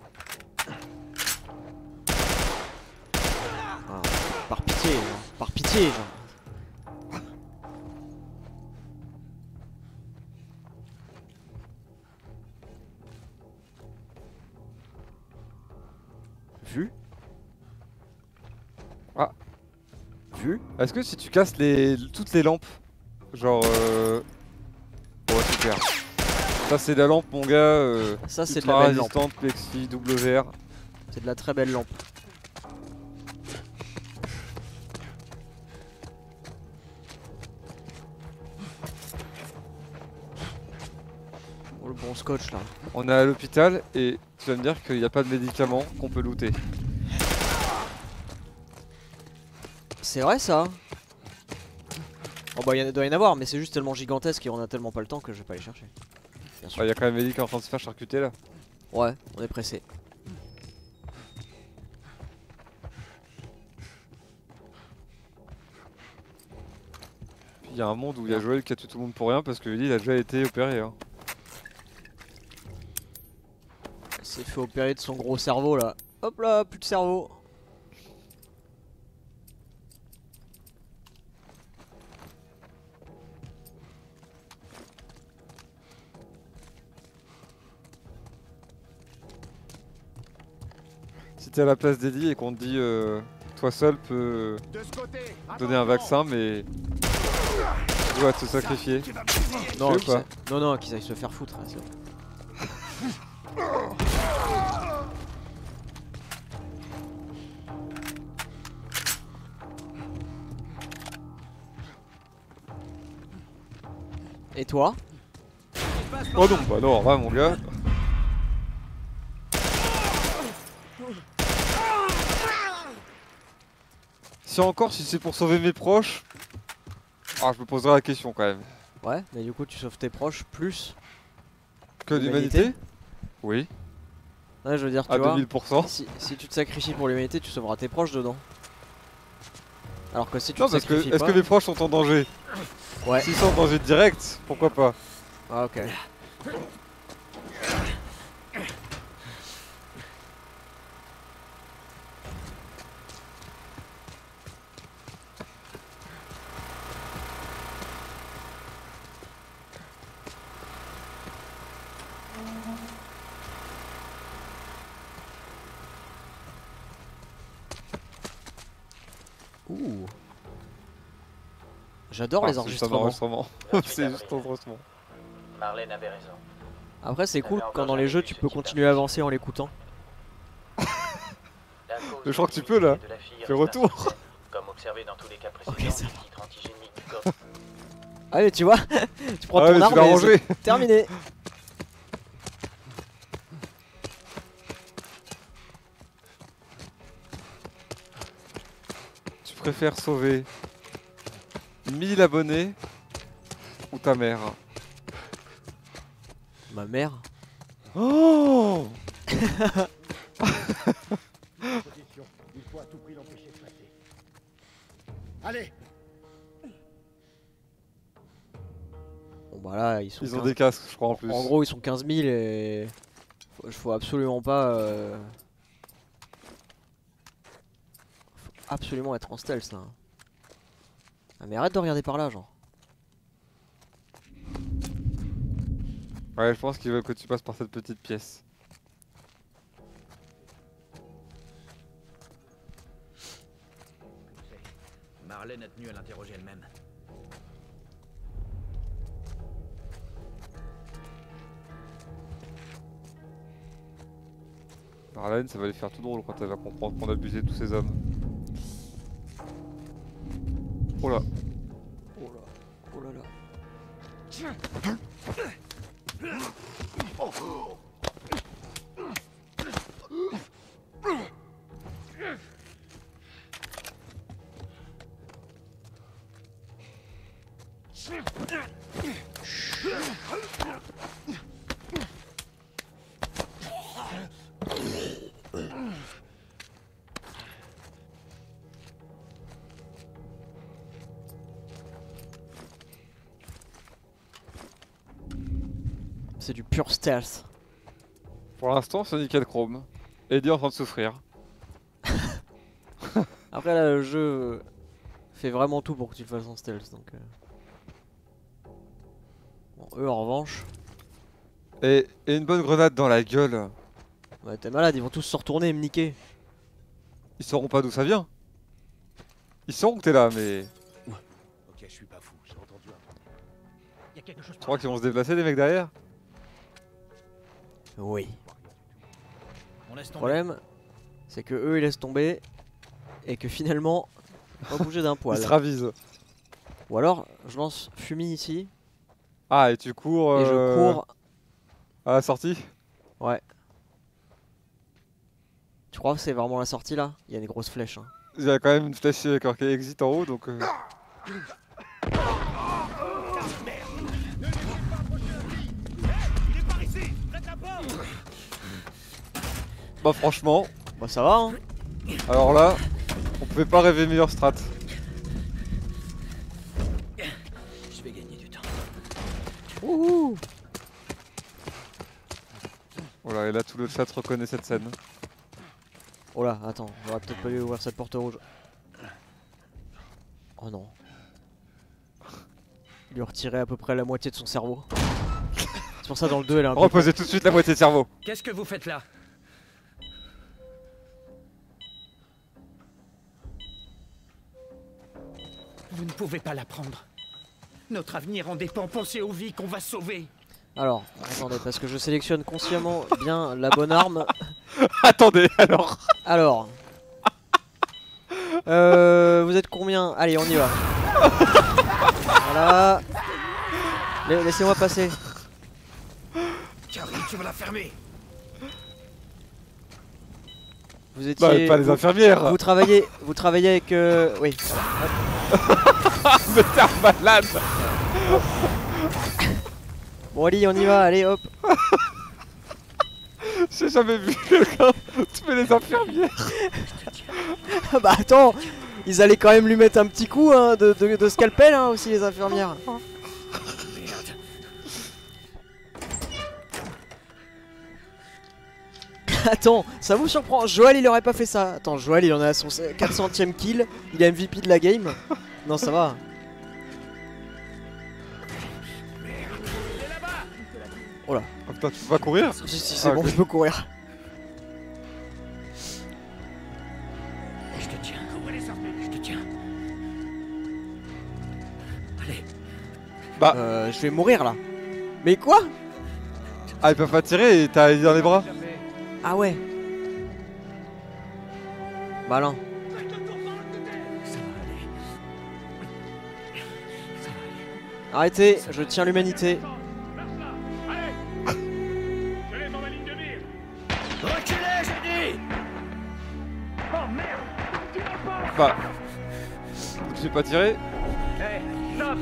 Ah, par pitié, genre. Par pitié, genre. Vu? Ah. Vu? Est-ce que si tu casses les... toutes les lampes, genre... Euh... Ouais, super. Ça c'est la lampe mon gars, euh, Ça, c'est de ultra la belle lampe. résistante, plexi, double V R. C'est de la très belle lampe. Oh, le bon scotch là. On est à l'hôpital et tu vas me dire qu'il n'y a pas de médicaments qu'on peut looter. C'est vrai ça? Oh bah il doit y en avoir, mais c'est juste tellement gigantesque et on a tellement pas le temps que je vais pas les chercher. Bien sûr. Il y a quand même Ellie qui est en train de se faire charcuter là. Ouais, on est pressé. Il y a un monde où il y a Joël qui a tué tout le monde pour rien parce que Ellie il a déjà été opéré. Hein. Il s'est fait opérer de son gros cerveau là. Hop là, plus de cerveau. Si t'es à la place d'Ellie et qu'on te dit euh, toi seul peux De ce côté, donner un attention. vaccin mais tu dois te sacrifier. Non, Tu veux qu'ils pas aillent- non, non, qu'ils aillent se faire foutre. Hein, c'est bon. Et toi? Oh non, bah non, va mon gars. Si encore, si c'est pour sauver mes proches, ah, je me poserai la question quand même. Ouais, mais du coup tu sauves tes proches plus. Que L'humanité l'humanité? Oui, Ouais, je veux dire, tu à vois. deux mille pour cent. Si, si tu te sacrifies pour l'humanité, tu sauveras tes proches dedans. Alors que si tu Non, te parce que sacrifies est-ce pas... que mes proches sont en danger? Ouais. S'ils sont en danger direct, pourquoi pas? Ah ok. Ouh. J'adore Ah, les c'est juste un enregistrements. enregistrement. C'est juste un enregistrement. Marlène avait raison. Après c'est cool quand dans les jeux tu peux continuer à avancer en l'écoutant. La cause Je crois que tu peux là. de la fille Fais reste retour. incertaine, comme observé dans tous les cas précédents Ok, ça du titre antigénique du coffre. Allez, tu vois, tu prends Ah ton ouais, arme tu l'as et rangé. c'est terminé. Tu préfères sauver mille abonnés ou ta mère? Ma mère. Oh Position. Il faut à tout prix l'empêcher de passer. Allez. Bon bah là, ils sont Ils ont quinze des casques, je crois en plus. En gros, ils sont quinze mille et faut, faut absolument pas. Euh... Faut absolument être en stealth là. Ah, mais arrête de regarder par là, genre. Ouais, je pense qu'ils veulent que tu passes par cette petite pièce. Marlène a tenu à l'interroger elle-même. Marlène, ça va lui faire tout drôle quand elle va comprendre qu'on a abusé de tous ces hommes. Oh là. Oh là, oh là là. C'est du pur stealth. Pour l'instant, c'est nickel chrome. Eddie est en train de souffrir. Après là, le jeu fait vraiment tout pour que tu le fasses en stealth, donc. Euh... Bon, eux en revanche. Et, et une bonne grenade dans la gueule. Ouais, t'es malade, ils vont tous se retourner et me niquer. Ils sauront pas d'où ça vient. Ils sauront que t'es là, mais. Ok, je suis pas fou. J'ai entendu un truc. Il y a quelque chose. Tu crois qu'ils vont se déplacer, les mecs derrière? Oui. On laisse Le tomber. problème, c'est que eux ils laissent tomber et que finalement, ils vont pas bouger d'un Ils poil. se ravisent. Ou alors, je lance Fumi ici Ah, et tu cours. et euh, je cours. À la sortie? Ouais. Tu crois que c'est vraiment la sortie là? Il y a des grosses flèches. Hein. Il y a quand même une flèche euh, qui exit en haut, donc. Euh... Bah, franchement, Bah ça va hein. alors là, on pouvait pas rêver meilleure strat. Je vais gagner du temps. Wouhou. Voilà, et là tout le chat reconnaît cette scène. Oh là, attends, j'aurais peut-être pas dû ouvrir cette porte rouge. Oh non. Il lui a retiré à peu près la moitié de son cerveau. C'est pour ça dans le deux elle est un peu... Reposez tout de suite la moitié de cerveau. Qu'est-ce que vous faites là? Vous ne pouvez pas la prendre. Notre avenir en dépend. Pensez aux vies qu'on va sauver. Alors, attendez, parce que je sélectionne consciemment bien la bonne arme. Attendez, alors. Alors. Euh, vous êtes combien? Allez, on y va. Voilà. La- Laissez-moi passer. Carrie, tu vas la fermer. Vous Bah, étiez... pas les vous, infirmières. vous travaillez, vous travaillez avec... Euh... Oui. Mais t'es un malade. Bon, allez, on y va, allez, hop. J'ai jamais vu quelqu'un tuer les infirmières. Bah attends, ils allaient quand même lui mettre un petit coup hein, de, de, de scalpel hein, aussi les infirmières. Attends, ça vous surprend? Joël il aurait pas fait ça. Attends, Joël il en est à son quatre centième kill, il est M V P de la game. Non ça va. Oh là. Oh, putain, tu peux pas courir? Si si c'est Ah, bon, ok. je peux courir. Je te tiens. Je te tiens. Allez. Bah. Euh, je vais mourir là. Mais quoi? Ah, ils peuvent pas tirer et t'as Eddie dans les bras? Ah ouais. Malin. Ça va aller. Ça va aller. Arrêtez, je tiens l'humanité. Reculez, j'ai dit. Oh merde! Tire pas! Bah. J'ai pas tiré. Hey, stop!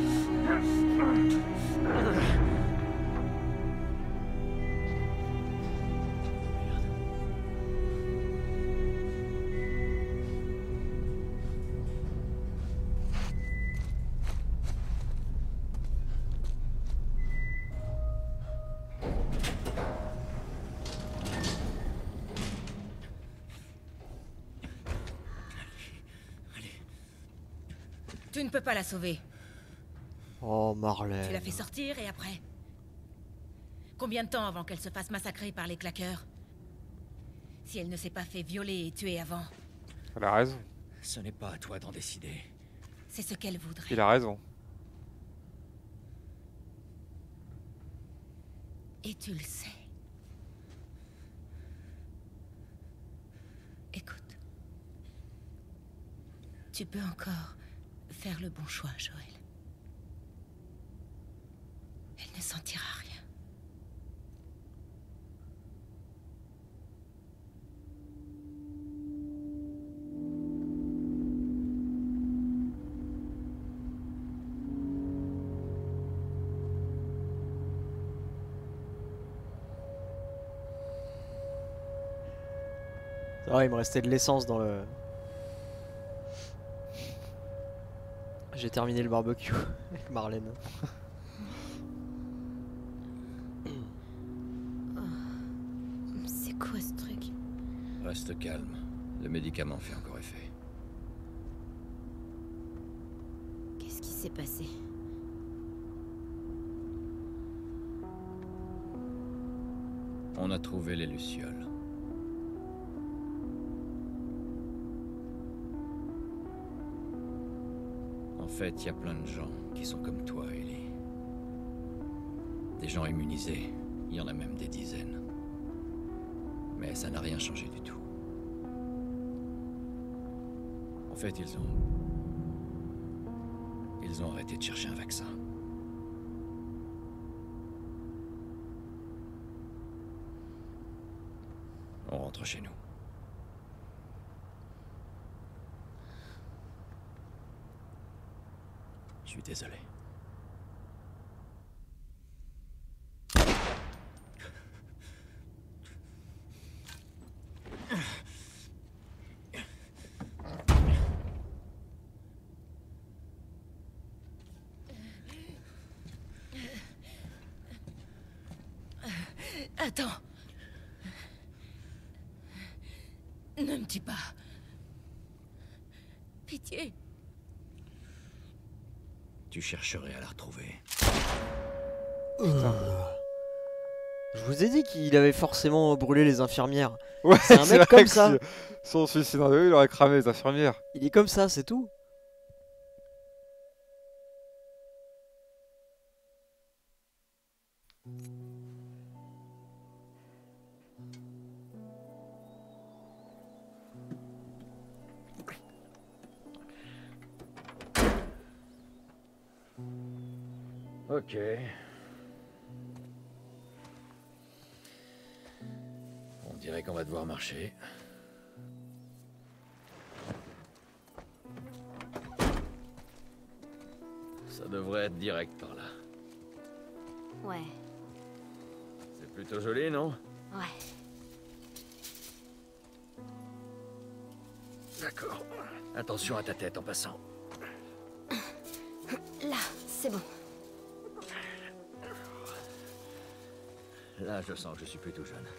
Tu ne peux pas la sauver. Oh Tu l'as Marlène. fait sortir et après? Combien de temps avant qu'elle se fasse massacrer par les claqueurs? Si elle ne s'est pas fait violer et tuer avant, Elle a raison. Ce n'est pas à toi d'en décider. c'est ce qu'elle voudrait. Il a raison. Et tu le sais. Écoute. Tu peux encore faire le bon choix, Joël. Elle ne sentira rien. Ah, il me restait de l'essence dans le... J'ai terminé le barbecue avec Marlène. C'est quoi ce truc? Reste calme. Le médicament fait encore effet. Qu'est-ce qui s'est passé? On a trouvé les lucioles. En fait, il y a plein de gens qui sont comme toi, Ellie. Des gens immunisés, il y en a même des dizaines. Mais ça n'a rien changé du tout. En fait, ils ont... Ils ont arrêté de chercher un vaccin. On rentre chez nous. Je suis désolé. Attends. Ne me tue pas. Pitié. Tu chercherais à la retrouver. Je vous ai dit qu'il avait forcément brûlé les infirmières. Ouais, C'est un mec vrai comme que ça. si son suicide en deux, il aurait cramé les infirmières. Il est comme ça, c'est tout. Ok. On dirait qu'on va devoir marcher. Ça devrait être direct par là. Ouais, C'est plutôt joli, non? ouais. D'accord. Attention à ta tête en passant. Là, c'est bon. Là, je sens que je suis plutôt jeune.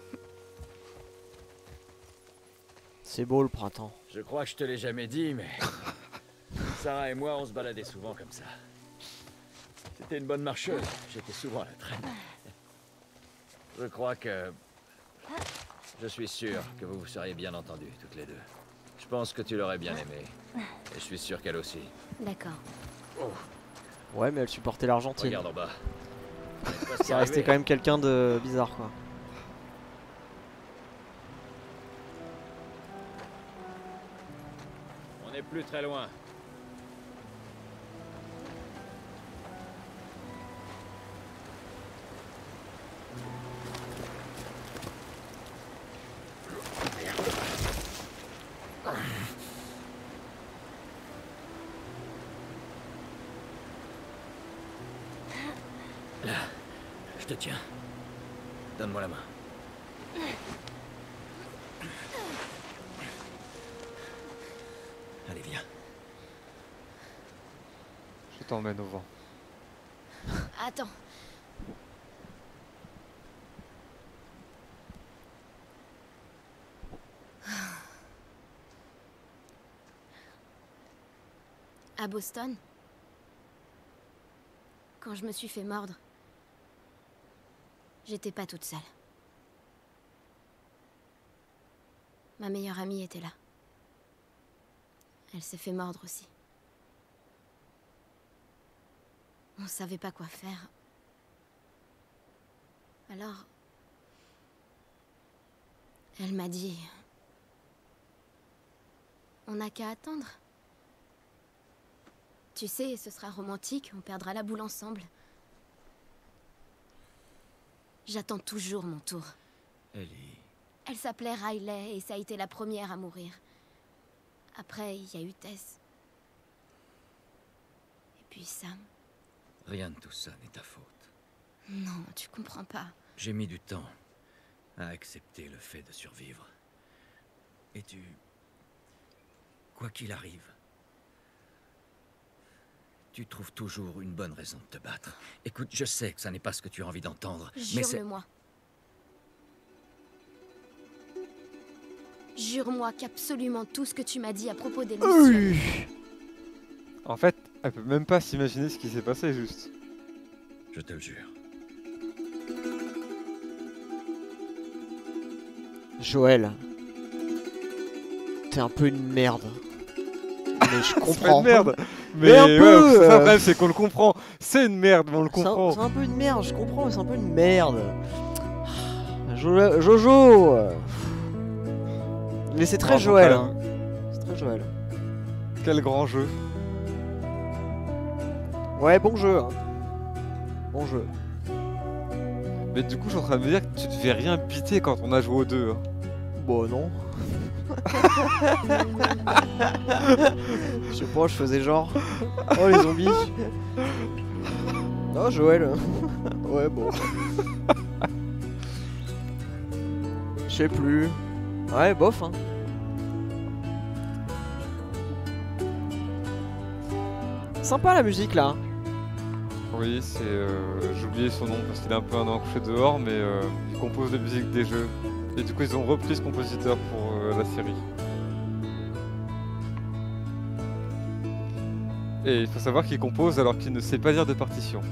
C'est beau le printemps. Je crois que je te l'ai jamais dit, mais... Sarah et moi, on se baladait souvent comme ça. C'était une bonne marcheuse. J'étais souvent à la traîne. Je crois que... Je suis sûr que vous vous seriez bien entendus, toutes les deux. Je pense que tu l'aurais bien aimé. Et je suis sûr qu'elle aussi. D'accord. Ouais, mais elle supportait l'Argentine. Regarde en bas. Ça restait quand même quelqu'un de bizarre, quoi. plus très loin. Là, je te tiens. Donne-moi la main. Allez, viens. Je t'emmène au vent. Attends. À Boston, quand je me suis fait mordre, j'étais pas toute seule. Ma meilleure amie était là. Elle s'est fait mordre aussi. On savait pas quoi faire. Alors, elle m'a dit... On n'a qu'à attendre. Tu sais, ce sera romantique, on perdra la boule ensemble. J'attends toujours mon tour. Ellie... Elle s'appelait Riley et ça a été la première à mourir. Après, il y a eu Tess. Et puis Sam. Rien de tout ça n'est ta faute. Non, tu comprends pas. J'ai mis du temps à accepter le fait de survivre. Et tu... Quoi qu'il arrive, tu trouves toujours une bonne raison de te battre. Écoute, je sais que ça n'est pas ce que tu as envie d'entendre, mais c'est... Jure-le-moi. Jure-moi qu'absolument tout ce que tu m'as dit à propos des Lucioles... En fait, elle peut même pas s'imaginer ce qui s'est passé, juste. Je te le jure. Joël. T'es un peu une merde. Mais je C'est pas comprends. une merde. Mais, Mais un ouais, peu c'est ça, euh, le problème, c'est qu'on le comprend. C'est une merde, mais on le C'est un, comprend. c'est un peu une merde, je comprends, mais c'est un peu une merde. Jo- Jojo euh, Mais c'est très Oh, Joël. quand Hein. C'est très Joël. Quel grand jeu. Ouais, bon jeu. Hein. Bon jeu. Mais du coup, je suis en train de me dire que tu devais rien biter quand on a joué aux deux. Hein. Bon, non. Je sais pas, je faisais genre. Oh, les zombies. Oh, Joël. Ouais, bon. Je sais plus. Ouais, bof, hein. Sympa la musique là. Oui, c'est. Euh, J'ai oublié son nom parce qu'il est un peu un an couché dehors, mais euh, il compose la musique des jeux. Et du coup, ils ont repris ce compositeur pour euh, la série. Et il faut savoir qu'il compose alors qu'il ne sait pas lire de partition.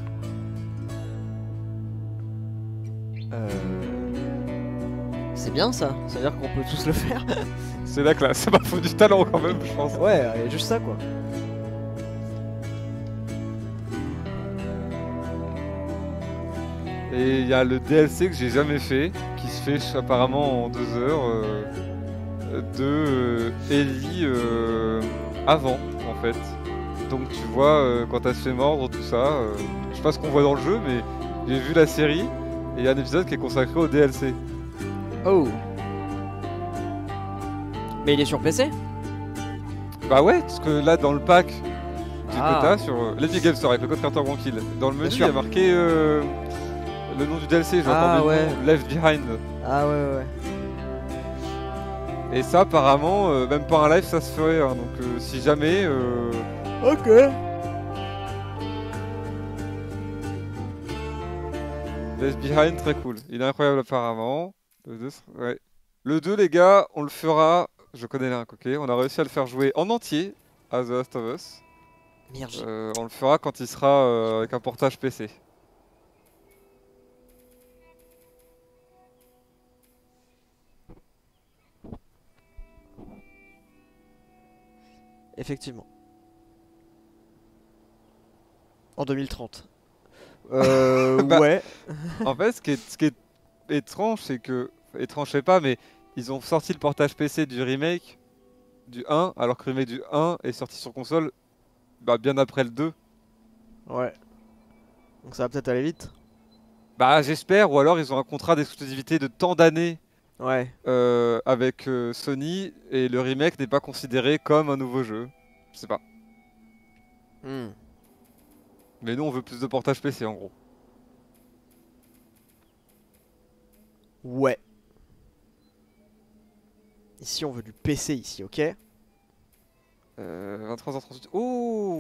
Euh... C'est bien ça, ça veut dire qu'on peut tous le faire. C'est la classe, ça m'a faut du talent quand même, je pense. Ouais, il y a juste ça quoi. Et il y a le D L C que j'ai jamais fait, qui se fait apparemment en deux heures, euh, de euh, Ellie euh, avant en fait. Donc tu vois euh, quand elle se fait mordre, tout ça, euh, je sais pas ce qu'on voit dans le jeu, mais j'ai vu la série et il y a un épisode qui est consacré au D L C. Oh. Mais il est sur P C? Bah ouais, parce que là dans le pack du Ah. quota sur euh, l'Epic Game Store avec le code Carter Tranquille, dans le menu il y sûr. a marqué euh, le nom du D L C, j'ai Ah, entendu ouais. le nom, Left Behind. Ah ouais ouais ouais. Et ça apparemment, euh, même pas un live ça se ferait, hein, donc euh, si jamais... Euh... Ok. Left Behind, très cool. Il est incroyable apparemment. Le deux, ouais. Le deux, les gars, on le fera... Je connais l'un, ok. On a réussi à le faire jouer en entier à The Last of Us. Merde. j'ai- Euh, on le fera quand il sera euh, avec un portage P C. Effectivement. En deux mille trente. Euh... Bah, ouais. En fait, ce qui est, ce qui est étrange, c'est que... Étrange, je sais pas, mais ils ont sorti le portage P C du remake du un, alors que le remake du un est sorti sur console bah, bien après le deux. Ouais. Donc ça va peut-être aller vite. Bah j'espère, ou alors ils ont un contrat d'exclusivité de tant d'années Ouais. euh, avec euh, Sony et le remake n'est pas considéré comme un nouveau jeu. Je sais pas. Hmm. Mais nous on veut plus de portage P C en gros. Ouais. Ici on veut du P C ici, ok? Euh, vingt-trois heures trente-huit. Oh!